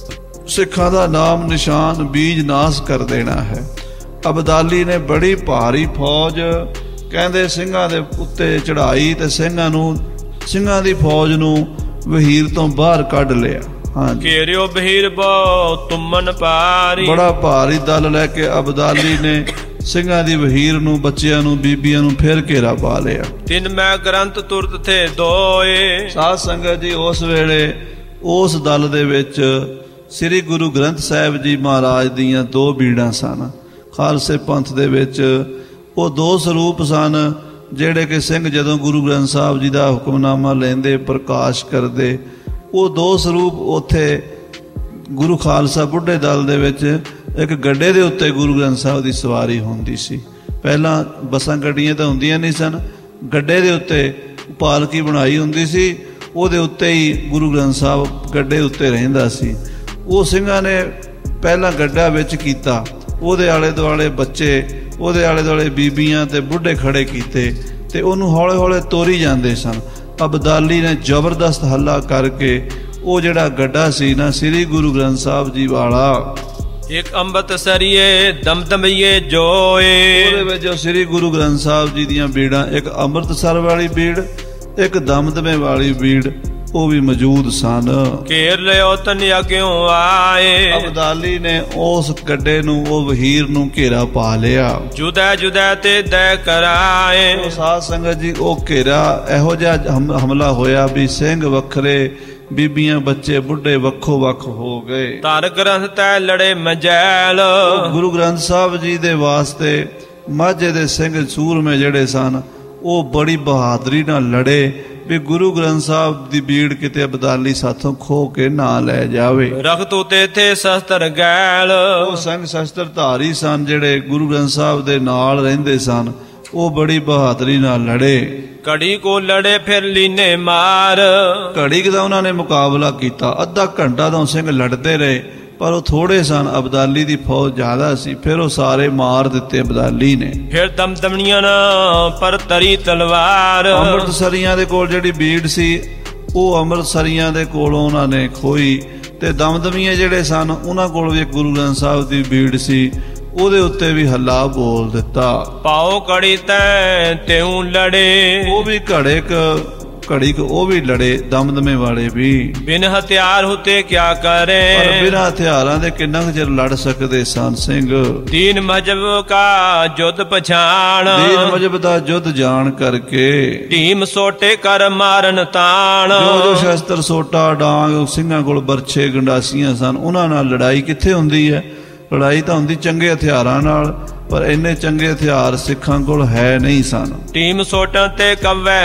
ਸਿੱਖਾਂ ਦਾ ਨਾਮ ਨਿਸ਼ਾਨ ਬੀਜ ਨਾਸ ਕਰ ਦੇਣਾ ਹੈ। ਅਬਦਾਲੀ ਨੇ ਬੜੀ ਭਾਰੀ ਫੌਜ ਕਹਿੰਦੇ ਸਿੰਘਾਂ ਦੇ ਉੱਤੇ ਚੜਾਈ ਤੇ ਸਿੰਘਾਂ ਨੂੰ ਸਿੰਘਾਂ ਦੀ ਫੌਜ ਨੂੰ ਵਹੀਰ ਤੋਂ ਬਾਹਰ ਕੱਢ ਲਿਆ। ਹਾਂਜੀ, ਘੇਰਿਓ ਵਹੀਰ ਬੋ ਤੁਮਨ ਪਾਰੀ। ਬੜਾ ਭਾਰੀ ਦਲ ਲੈ ਕੇ ਅਬਦਾਲੀ ਨੇ ਸਿੰਘਾਂ ਦੀ ਵਹੀਰ ਨੂੰ, ਬੱਚਿਆਂ ਨੂੰ, ਬੀਬੀਆਂ ਨੂੰ ਫਿਰ ਘੇਰਾ ਪਾ ਲਿਆ। ਤਿੰਨ ਮੈਂ ਗ੍ਰੰਥ ਤੁਰਤ ਥੇ ਦੋਏ। ਸਾਧ ਸੰਗਤ ਜੀ, ਉਸ ਵੇਲੇ ਉਸ ਦਲ ਦੇ ਵਿੱਚ ਸ੍ਰੀ ਗੁਰੂ ਗ੍ਰੰਥ ਸਾਹਿਬ ਜੀ ਮਹਾਰਾਜ ਦੀਆਂ ਦੋ ਬੀੜਾਂ ਸਨ। ਖਾਲਸੇ ਪੰਥ ਦੇ ਵਿੱਚ ਉਹ ਦੋ ਸਰੂਪ ਸਨ ਜਿਹੜੇ ਕਿ ਸਿੰਘ ਜਦੋਂ ਗੁਰੂ ਗ੍ਰੰਥ ਸਾਹਿਬ ਜੀ ਦਾ ਹੁਕਮਨਾਮਾ ਲੈਂਦੇ, ਪ੍ਰਕਾਸ਼ ਕਰਦੇ, ਉਹ ਦੋ ਸਰੂਪ ਉੱਥੇ ਗੁਰੂ ਖਾਲਸਾ ਬੁੱਢੇ ਦਲ ਦੇ ਵਿੱਚ ਇੱਕ ਗੱਡੇ ਦੇ ਉੱਤੇ ਗੁਰੂ ਗ੍ਰੰਥ ਸਾਹਿਬ ਦੀ ਸਵਾਰੀ ਹੁੰਦੀ ਸੀ। ਪਹਿਲਾਂ ਬੱਸਾਂ ਗੱਡੀਆਂ ਤਾਂ ਹੁੰਦੀਆਂ ਨਹੀਂ ਸਨ, ਗੱਡੇ ਦੇ ਉੱਤੇ ਪਾਲਕੀ ਬਣਾਈ ਹੁੰਦੀ ਸੀ, ਉਹਦੇ ਉੱਤੇ ਹੀ ਗੁਰੂ ਗ੍ਰੰਥ ਸਾਹਿਬ ਗੱਡੇ ਉੱਤੇ ਰਹਿੰਦਾ ਸੀ। ਉਹ ਸਿੰਘਾਂ ਨੇ ਪਹਿਲਾਂ ਗੱਡਾ ਵਿੱਚ ਕੀਤਾ, ਉਹਦੇ ਆਲੇ ਦੁਆਲੇ ਬੱਚੇ, ਉਹਦੇ ਆਲੇ ਦੁਆਲੇ ਬੀਬੀਆਂ ਤੇ ਬੁੱਢੇ ਖੜੇ ਕੀਤੇ ਤੇ ਉਹਨੂੰ ਹੌਲੇ ਹੌਲੇ ਤੋਰੀ ਜਾਂਦੇ ਸਨ। ਅਬਦਾਲੀ ਨੇ ਜ਼ਬਰਦਸਤ ਹੱਲਾ ਕਰਕੇ ਉਹ ਜਿਹੜਾ ਗੱਡਾ ਸੀ ਨਾ ਸ੍ਰੀ ਗੁਰੂ ਗ੍ਰੰਥ ਸਾਹਿਬ ਜੀ ਵਾਲਾ, ਇੱਕ ਅੰਮ੍ਰਿਤਸਰੀਏ ਦਮਦਮਈਏ ਜੋਏ, ਉਹਦੇ ਵਿੱਚ ਜੋ ਸ੍ਰੀ ਗੁਰੂ ਗ੍ਰੰਥ ਸਾਹਿਬ ਜੀ ਦੀਆਂ ਬੀੜਾਂ, ਇੱਕ ਅੰਮ੍ਰਿਤਸਰ ਵਾਲੀ ਬੀੜ, ਇੱਕ ਦਮਦਮੇ ਵਾਲੀ ਬੀੜ, ਉਹ ਵੀ ਮੌਜੂਦ ਸਨ। ਘੇਰ ਲਿਓ ਤਨ ਅੱਗਿਓਂ ਆਏ। ਅਬਦਾਲੀ ਨੇ ਉਸ ਗੱਡੇ ਨੂੰ, ਉਹ ਵਹੀਰ ਨੂੰ ਘੇਰਾ ਪਾ ਲਿਆ। ਜੁਦਾ ਜੁਦਾ ਤੇ ਦੈ ਕਰਾਏ। ਉਹ ਸਾਧ ਸੰਗਤ ਜੀ, ਉਹ ਘੇਰਾ ਇਹੋ ਜਿਹਾ ਹਮਲਾ ਹੋਇਆ ਵੀ ਸਿੰਘ ਵੱਖਰੇ, ਬੀਬੀਆਂ ਬੱਚੇ ਬੁੱਢੇ ਵੱਖੋ ਵੱਖ ਹੋ ਗਏ। ਧਰ ਗ੍ਰੰਥ ਤੈ ਲੜੇ ਮਜੈਲ। ਗੁਰੂ ਗ੍ਰੰਥ ਸਾਹਿਬ ਜੀ ਦੇ ਵਾਸਤੇ ਮਾਝੇ ਦੇ ਸਿੰਘ ਸੂਰਮੇ ਜਿਹੜੇ ਸਨ, ਉਹ ਬੜੀ ਬਹਾਦਰੀ ਨਾਲ ਲੜੇ ਵੀ ਗੁਰੂ ਗ੍ਰੰਥ ਸਾਹਿਬ ਦੀ ਬੀੜ ਕਿਤੇ ਅਬਦਾਲੀ ਸਾਥੋਂ ਖੋ ਕੇ ਨਾ ਲੈ ਜਾਵੇ। ਰਖਤ ਉਤੇ ਥੇ ਸ਼ਸਤਰ ਗੈਲ। ਉਹ ਸਿੰਘ ਸ਼ਸਤਰ ਧਾਰੀ ਸਨ ਜਿਹੜੇ ਗੁਰੂ ਗ੍ਰੰਥ ਸਾਹਿਬ ਦੇ ਨਾਲ ਰਹਿੰਦੇ ਸਨ, ਉਹ ਬੜੀ ਬਹਾਦਰੀ ਨਾਲ ਲੜੇ। ਘੜੀ ਕੋ ਲੜੇ ਫਿਰ ਲੀਨੇ ਮਾਰ। ਘੜੀ ਦਾ ਉਹਨਾਂ ਨੇ ਮੁਕਾਬਲਾ ਕੀਤਾ, ਅੱਧਾ ਘੰਟਾ ਤੋਂ ਸਿੰਘ ਲੜਦੇ ਰਹੇ, ਪਰ ਉਹ ਥੋੜੇ ਸਨ, ਅਬਦਾਲੀ ਦੀ ਫੌਜ ਜ਼ਿਆਦਾ ਸੀ, ਫਿਰ ਉਹ ਸਾਰੇ ਮਾਰ ਦਿੱਤੇ ਅਬਦਾਲੀ ਨੇ। ਫਿਰ ਦਮਦਮਣੀਆਂ ਪਰ ਤਰੀ ਤਲਵਾਰ। ਅੰਮ੍ਰਿਤਸਰੀਆਂ ਦੇ ਕੋਲ ਜਿਹੜੀ ਬੀੜ ਸੀ, ਉਹ ਅੰਮ੍ਰਿਤਸਰੀਆਂ ਦੇ ਕੋਲੋਂ ਉਹਨਾਂ ਨੇ ਖੋਈ, ਤੇ ਦਮਦਮੀਏ ਜਿਹੜੇ ਸਨ ਉਹਨਾਂ ਕੋਲ ਵੀ ਇੱਕ ਗੁਰੂ ਗ੍ਰੰਥ ਸਾਹਿਬ ਦੀ ਬੀੜ ਸੀ, ਉਹਦੇ ਉੱਤੇ ਵੀ ਹੱਲਾ ਬੋਲ ਦਿੱਤਾ। ਪਾਓ ਕੜੀ ਤੈ ਤਿਉ ਲੜੇ। ਉਹ ਵੀ ਘੜੇ ਕ ਘੜੀ ਕ ਉਹ ਵੀ ਲੜੇ, ਦਮਦਮੇ ਵਾਲੇ ਵੀ। ਬਿਨ ਹਥਿਆਰ ਹੁਤੇ ਕਿਆ ਕਰੇ। ਪਰ ਬਿਨਾਂ ਹਥਿਆਰਾਂ ਦੇ ਕਿੰਨਾ ਕੁ ਚਿਰ ਲੜ ਸਕਦੇ ਸਨ ਸਿੰਘ। ਦੀਨ ਮਜਬ ਕਾ ਜੁੱਧ ਪਛਾਣ। ਦੀਨ ਮਜਬ ਦਾ ਜੁੱਧ ਜਾਣ ਕਰਕੇ ਢੀਮ ਸੋਟੇ ਕਰ ਮਾਰਨ ਤਾਣ। ਜੋ ਜੋ ਸ਼ਸਤਰ, ਸੋਟਾ, ਡਾਂਗ, ਸਿੰਘਾਂ ਕੋਲ ਬਰਛੇ, ਗੰਡਾਸੀਆਂ ਸਨ, ਉਹਨਾਂ ਨਾਲ ਲੜਾਈ ਕਿੱਥੇ ਹੁੰਦੀ ਹੈ? ਲੜਾਈ ਤਾਂ ਹੁੰਦੀ ਚੰਗੇ ਹਥਿਆਰਾਂ ਨਾਲ, ਪਰ ਇੰਨੇ ਚੰਗੇ ਹਥਿਆਰ ਸਿੱਖਾਂ ਕੋਲ ਹੈ ਨਹੀਂ ਸਨ। ਟੀਮ ਸੋਟਾਂ ਤੇ ਕਵੈ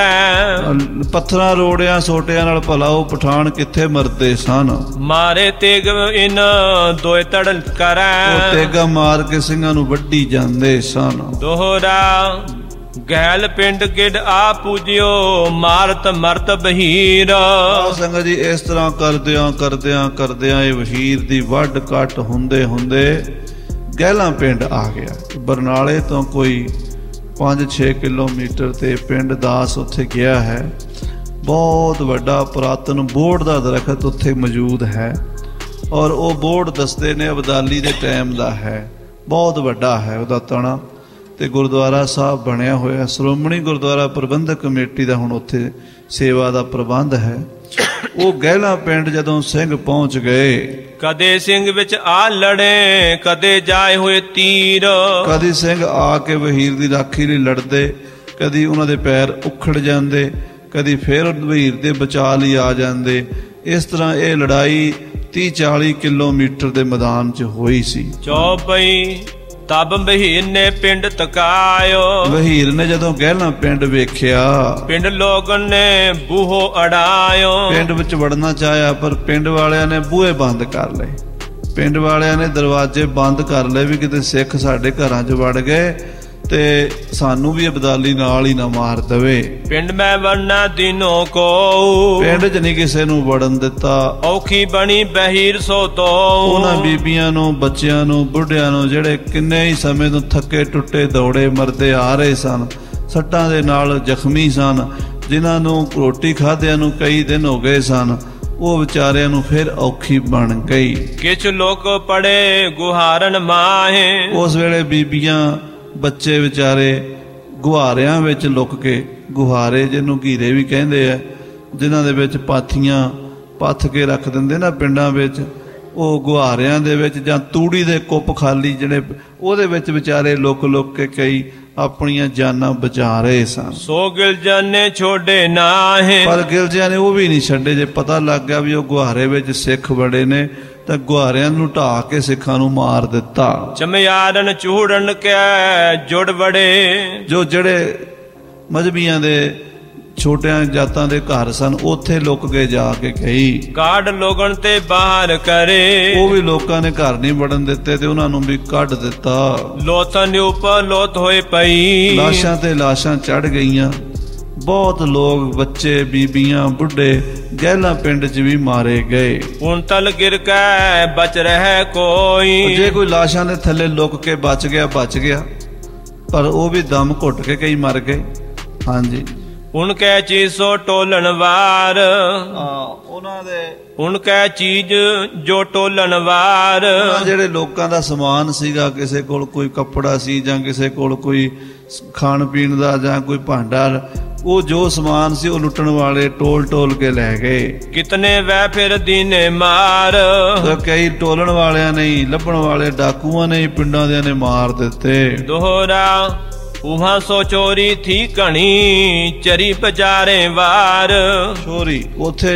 ਮਰੈ। ਪੱਥਰਾਂ ਰੋੜਿਆਂ ਸੋਟਿਆਂ ਨਾਲ ਭਲਾ ਉਹ ਪਠਾਨ ਕਿੱਥੇ ਮਰਦੇ ਸਨ। ਮਾਰੇ ਤੇਗ ਇਨ ਦੋਏ ਤੜ ਕਰੈ। ਉਹ ਤੇਗਾ ਮਾਰ ਕੇ ਸਿੰਘਾਂ ਨੂੰ ਵੱਢੀ ਜਾਂਦੇ ਸਨ। ਦੋਹਰਾ ਗੈਲ ਪਿੰਡ ਗਿੱਡ ਆ ਪੂਜਿਓ ਮਾਰਤ ਮਰਤ ਬਹੀਰ। ਸੰਗਤ ਜੀ, ਇਸ ਤਰ੍ਹਾਂ ਕਰਦਿਆਂ ਕਰਦਿਆਂ ਕਰਦਿਆਂ ਇਹ ਵਹੀਰ ਦੀ ਵੱਢ ਕੱਟ ਹੁੰਦੇ ਹੁੰਦੇ ਗਹਿਲਾਂ ਪਿੰਡ ਆ ਗਿਆ। ਬਰਨਾਲੇ ਤੋਂ ਕੋਈ ਪੰਜ ਛੇ ਕਿਲੋਮੀਟਰ ਤੇ ਪਿੰਡ ਦਾਸ ਉੱਥੇ ਗਿਆ ਹੈ। ਬਹੁਤ ਵੱਡਾ ਪੁਰਾਤਨ ਬੋਹੜ ਦਾ ਦਰਖਤ ਉੱਥੇ ਮੌਜੂਦ ਹੈ, ਔਰ ਉਹ ਬੋਹੜ ਦੱਸਦੇ ਨੇ ਅਬਦਾਲੀ ਦੇ ਟਾਈਮ ਦਾ ਹੈ, ਬਹੁਤ ਵੱਡਾ ਹੈ ਉਹਦਾ ਤਣਾ, ਤੇ ਗੁਰਦੁਆਰਾ ਸਾਹਿਬ ਬਣਿਆ ਹੋਇਆ। ਸ਼੍ਰੋਮਣੀ ਗੁਰਦੁਆਰਾ ਪ੍ਰਬੰਧਕ ਕਮੇਟੀ ਦਾ ਹੁਣ ਉੱਥੇ ਸੇਵਾ ਦਾ ਪ੍ਰਬੰਧ ਹੈ। ਉਹ ਗਹਿਲਾ ਪਿੰਡ ਜਦੋਂ ਸਿੰਘ ਪਹੁੰਚ ਗਏ, ਕਦੇ ਸਿੰਘ ਵਿੱਚ ਆ ਲੜੇ, ਕਦੇ ਜਾਏ ਹੋਏ ਤੀਰ। ਕਦੀ ਸਿੰਘ ਆ ਕੇ ਵਹੀਰ ਦੀ ਰਾਖੀ ਲਈ ਲੜਦੇ, ਕਦੀ ਉਹਨਾਂ ਦੇ ਪੈਰ ਉਖੜ ਜਾਂਦੇ, ਕਦੀ ਫਿਰ ਵਹੀਰ ਦੇ ਬਚਾਅ ਲਈ ਆ ਜਾਂਦੇ। ਇਸ ਤਰ੍ਹਾਂ ਇਹ ਲੜਾਈ ਤੀਹ ਚਾਲੀ ਕਿਲੋਮੀਟਰ ਦੇ ਮੈਦਾਨ 'ਚ ਹੋਈ ਸੀ। ਚੌਪਈ ਤਬ ਵਹੀਰ ਨੇ ਪਿੰਡ ਤਕਾਇਓ। ਵਹੀਰ ਨੇ ਜਦੋਂ ਗਹਿਲਾ ਪਿੰਡ ਵੇਖਿਆ, ਪਿੰਡ ਲੋਕਾਂ ਨੇ ਬੂਹੋ ਅੜਾਇਓ। ਪਿੰਡ ਵਿੱਚ ਵੜਨਾ ਚਾਹਿਆ, ਪਰ ਪਿੰਡ ਵਾਲਿਆਂ ਨੇ ਬੂਹੇ ਬੰਦ ਕਰ ਲਏ। ਪਿੰਡ ਵਾਲਿਆਂ ਨੇ ਦਰਵਾਜ਼ੇ ਬੰਦ ਕਰ ਲਏ ਵੀ ਕਿਤੇ ਸਿੱਖ ਸਾਡੇ ਘਰਾਂ 'ਚ ਵੜ ਗਏ ਤੇ ਸਾਨੂੰ ਵੀ ਅਬਦਾਲੀ ਨਾਲ ਹੀ ਨਾ ਮਾਰ ਦਵੇ। ਪਿੰਡ ਮੈਂ ਵੜਨਾ ਦਿਨੋ ਕੋ। ਪਿੰਡ 'ਚ ਨਹੀਂ ਕਿਸੇ ਨੂੰ ਵੜਨ ਦਿੱਤਾ। ਔਖੀ ਬਣੀ ਬਹੀਰ ਸੋ ਤੋ। ਉਹਨਾਂ ਬੀਬੀਆਂ ਨੂੰ, ਬੱਚਿਆਂ ਨੂੰ, ਬੁੱਢਿਆਂ ਨੂੰ ਜਿਹੜੇ ਕਿੰਨੇ ਹੀ ਸਮੇਂ ਤੋਂ ਥੱਕੇ ਟੁੱਟੇ ਦੌੜੇ ਮਰਦੇ ਆ ਰਹੇ ਸਨ, ਸੱਟਾਂ ਦੇ ਨਾਲ ਜ਼ਖਮੀ ਸਨ, ਜਿਨ੍ਹਾਂ ਨੂੰ ਰੋਟੀ ਖਾਧਿਆਂ ਨੂੰ ਕਈ ਦਿਨ ਹੋ ਗਏ ਸਨ, ਉਹ ਵਿਚਾਰਿਆਂ ਨੂੰ ਫਿਰ ਔਖੀ ਬਣ ਗਈ। ਕਿਛ ਲੋਕ ਪੜੇ ਗੁਹਾਰਨ ਮਾਹੇ, ਉਸ ਵੇਲੇ ਬੀਬੀਆਂ ਬੱਚੇ ਵਿਚਾਰੇ ਗੁਹਾਰਿਆਂ ਵਿੱਚ ਲੁਕ ਕੇ, ਗੁਹਾਰੇ ਜਿਹਨੂੰ ਘੀਰੇ ਵੀ ਕਹਿੰਦੇ ਆ, ਜਿਨ੍ਹਾਂ ਦੇ ਵਿੱਚ ਪਾਥੀਆਂ ਪੱਥ ਕੇ ਰੱਖ ਦਿੰਦੇ ਨਾ ਪਿੰਡਾਂ ਵਿੱਚ, ਉਹ ਗੁਹਾਰਿਆਂ ਦੇ ਵਿੱਚ ਜਾਂ ਤੂੜੀ ਦੇ ਕੁੱਪ ਖਾਲੀ ਜਿਹੜੇ, ਉਹਦੇ ਵਿੱਚ ਵਿਚਾਰੇ ਲੁਕ ਲੁਕ ਕੇ ਕਈ ਆਪਣੀਆਂ ਜਾਨਾਂ ਬਚਾ ਰਹੇ ਸਨ। ਸੋ ਗਿਲਜਨ ਨੇ ਛੋੜੇ ਨਾਹੇ, ਪਰ ਗਿਲਜਿਆਂ ਨੇ ਉਹ ਵੀ ਨਹੀਂ ਛੱਡੇ। ਜੇ ਪਤਾ ਲੱਗ ਗਿਆ ਵੀ ਉਹ ਗੁਹਾਰੇ ਵਿੱਚ ਸਿੱਖ ਬੜੇ ਨੇ ਤਾਂ ਗੁਹਾਰਿਆਂ ਨੂੰ ਢਾਹ ਕੇ ਸਿੱਖਾਂ ਨੂੰ ਮਾਰ ਦਿੱਤਾ। ਚਮਿਆਰਨ ਚੂੜਨ ਕੈ ਜੁੜ ਵੜੇ, ਜੋ ਜਿਹੜੇ ਮਜ਼੍ਹਬੀਆਂ ਦੇ ਛੋਟਿਆਂ ਜਾਤਾਂ ਦੇ ਘਰ ਸਨ ਉੱਥੇ ਲੁਕ ਗਏ ਜਾ ਕੇ ਕਈ। ਕਾਢ ਲੋਗਣ ਤੇ ਬਾਹਰ ਕਰੇ, ਉਹ ਵੀ ਲੋਕਾਂ ਨੇ ਘਰ ਨਹੀਂ ਵੜਨ ਦਿੱਤੇ ਤੇ ਉਹਨਾਂ ਨੂੰ ਵੀ ਕੱਢ ਦਿੱਤਾ। ਲੋਥਾਂ ਦੇ ਉੱਪਰ ਲੋਥ ਹੋਏ ਪਈ, ਲਾਸ਼ਾਂ ਤੇ ਲਾਸ਼ਾਂ ਚੜ ਗਈਆਂ। ਬਹੁਤ ਲੋਕ, ਬੱਚੇ, ਬੀਬੀਆਂ, ਬੁੱਢੇ ਗਹਿਲਾਂ ਪਿੰਡ 'ਚ ਵੀ ਮਾਰੇ ਗਏ। ਹੁਣ ਤਲ ਗਿਰ ਕੇ ਬਚ ਰਹਿ ਕੋਈ, ਜੇ ਕੋਈ ਲਾਸ਼ਾਂ ਦੇ ਥੱਲੇ ਲੁਕ ਕੇ ਬਚ ਗਿਆ ਬਚ ਗਿਆ, ਪਰ ਉਹ ਵੀ ਦਮ ਘੁੱਟ ਕੇ ਕਈ ਮਰ ਗਏ। ਹਾਂਜੀ। ਹੁਣ ਕੈ ਚੀਜ਼ ਸੋ ਟੋਲਣ ਵਾਰ, ਉਹਨਾਂ ਦੇ ਹੁਣ ਕੈ ਚੀਜ਼ ਜੋ ਟੋਲਣ ਵਾਰ, ਜਿਹੜੇ ਲੋਕਾਂ ਦਾ ਸਮਾਨ ਸੀਗਾ, ਕਿਸੇ ਕੋਲ ਕੋਈ ਕੱਪੜਾ ਸੀ ਜਾਂ ਕਿਸੇ ਕੋਲ ਕੋਈ ਖਾਣ ਪੀਣ ਦਾ ਜਾਂ ਕੋਈ ਭਾਂਡਾ, ਉਹ ਜੋ ਸਮਾਨ ਸੀ ਉਹ ਲੁੱਟਣ ਵਾਲੇ ਟੋਲ ਟੋਲ ਕੇ ਲੈ ਗਏ। ਕਿਤਨੇ ਵੈ ਫਿਰ ਦੀਨੇ ਮਾਰ, ਕਈ ਟੋਲਣ ਵਾਲਿਆਂ ਨੇ, ਲੱਭਣ ਵਾਲੇ ਡਾਕੂਆਂ ਨੇ, ਪਿੰਡਾਂ ਦਿਆਂ ਨੇ ਮਾਰ ਦਿੱਤੇ। ਦੋਹਰਾ ਉਹਾਂ ਸੋ ਚੋਰੀ ਥੀ ਘਣੀ, ਚਰੀ ਬਜਾਰੇ ਵਾਰ, ਚੋਰੀ ਉੱਥੇ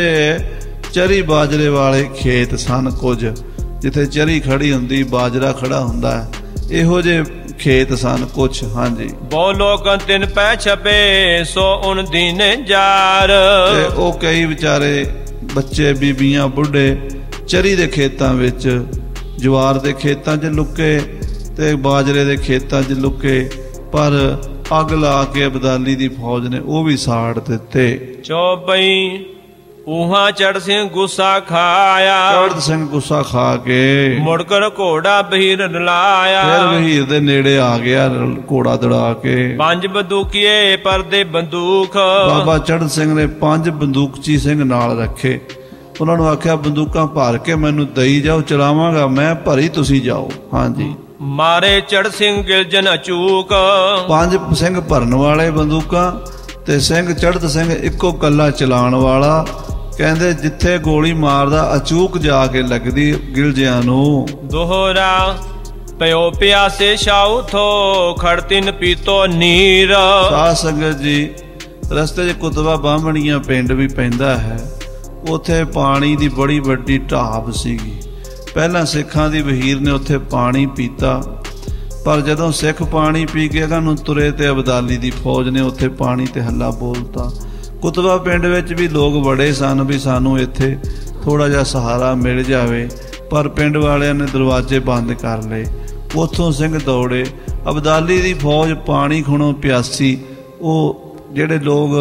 ਚਰੀ ਬਾਜਰੇ ਵਾਲੇ ਖੇਤ ਸਨ ਕੁਝ, ਜਿੱਥੇ ਚਰੀ ਖੜੀ ਹੁੰਦੀ, ਬਾਜਰਾ ਖੜਾ ਹੁੰਦਾ, ਇਹੋ ਜਿਹੇ ਖੇਤ ਸਨ ਕੁਛ। ਹਾਂਜੀ। ਬਹੁ ਲੋਕ ਤਿੰਨ ਪੈ ਛਪੇ ਸੋ ਉਨ ਦੀਨੇ ਜਾਰ, ਤੇ ਉਹ ਕਈ ਵਿਚਾਰੇ ਬੱਚੇ, ਬੀਬੀਆਂ, ਬੁੱਢੇ ਚਰੀ ਦੇ ਖੇਤਾਂ ਵਿੱਚ, ਜਵਾਰ ਦੇ ਖੇਤਾਂ 'ਚ ਲੁਕੇ ਤੇ ਬਾਜਰੇ ਦੇ ਖੇਤਾਂ 'ਚ ਲੁਕੇ, ਪਰ ਅੱਗ ਲਾ ਕੇ ਅਬਦਾਲੀ ਦੀ ਫੌਜ ਨੇ ਉਹ ਵੀ ਸਾੜ ਦਿੱਤੇ। ਚੌਪਈ ਉਹਾਂ ਚੜ੍ਹ ਸਿੰਘ ਗੁੱਸਾ ਖਾਇਆ, ਚੜ੍ਹ ਸਿੰਘ ਗੁੱਸਾ ਖਾ ਕੇ ਮੁੜ ਕਰ ਘੋੜਾ ਬਹੀਰ ਲਾਇਆ, ਫਿਰ ਬਹੀਰ ਦੇ ਨੇੜੇ ਆ ਗਿਆ ਘੋੜਾ ਦੜਾ ਕੇ। ਪੰਜ ਬੰਦੂਕੀਏ ਪਰਦੇ ਬੰਦੂਕ, ਬਾਬਾ ਚੜ੍ਹ ਸਿੰਘ ਨੇ ਪੰਜ ਬੰਦੂਕਚੀ ਸਿੰਘ ਨਾਲ ਰੱਖੇ। ਉਹਨਾਂ ਨੂੰ ਆਖਿਆ ਬੰਦੂਕਾਂ ਭਰ ਕੇ ਮੈਨੂੰ ਦਈ ਜਾਓ, ਚਲਾਵਾਂਗਾ ਮੈਂ, ਭਰੀ ਤੁਸੀਂ ਜਾਓ। ਹਾਂਜੀ। ਮਾਰੇ ਚੜ੍ਹ ਸਿੰਘ ਗਿਲਜਨ ਅਚੂਕ, ਪੰਜ ਸਿੰਘ ਭਰਨ ਵਾਲੇ ਬੰਦੂਕਾਂ ਤੇ ਸਿੰਘ ਚੜ੍ਹਤ ਸਿੰਘ ਇੱਕੋ ਕੱਲਾ ਚਲਾਉਣ ਵਾਲਾ। ਕਹਿੰਦੇ ਜਿੱਥੇ ਗੋਲੀ ਮਾਰਦਾ ਅਚੂਕ ਜਾ ਕੇ ਲੱਗਦੀ ਗਿਲਜਿਆਂ ਨੂੰ। ਦੋਹਰਾ ਪਿਓ ਪਿਆਸੇ ਸ਼ਾਉ ਥੋ ਖੜਤਿਨ ਪੀਤੋ ਨੀਰ, ਸਾਧ ਸੰਗਤ ਜੀ, ਰਸਤੇ 'ਚ ਕੁਤਬਾ ਬਾਹਮਣੀਆਂ ਪਿੰਡ ਵੀ ਪੈਂਦਾ ਹੈ, ਉੱਥੇ ਪਾਣੀ ਦੀ ਬੜੀ ਵੱਡੀ ਢਾਬ ਸੀਗੀ। ਪਹਿਲਾਂ ਸਿੱਖਾਂ ਦੀ ਵਹੀਰ ਨੇ ਉੱਥੇ ਪਾਣੀ ਪੀਤਾ, ਪਰ ਜਦੋਂ ਸਿੱਖ ਪਾਣੀ ਪੀ ਕੇ ਇਹਨਾਂ ਨੂੰ ਤੁਰੇ ਤੇ ਅਬਦਾਲੀ ਦੀ ਫੌਜ ਨੇ ਉੱਥੇ ਪਾਣੀ ਤੇ ਹੱਲਾ ਬੋਲਤਾ। ਕੁਤਬਾ ਪਿੰਡ ਵਿੱਚ ਵੀ ਲੋਕ ਬੜੇ ਸਨ ਵੀ ਸਾਨੂੰ ਇੱਥੇ ਥੋੜਾ ਜਿਹਾ ਸਹਾਰਾ ਮਿਲ ਜਾਵੇ, ਪਰ ਪਿੰਡ ਵਾਲਿਆਂ ਨੇ ਦਰਵਾਜ਼ੇ ਬੰਦ ਕਰ ਲਏ। ਉੱਥੋਂ ਸਿੰਘ ਦੌੜੇ, ਅਬਦਾਲੀ ਦੀ ਫੌਜ ਪਾਣੀ ਖੁਣੋਂ ਪਿਆਸੀ। ਉਹ ਜਿਹੜੇ ਲੋਕ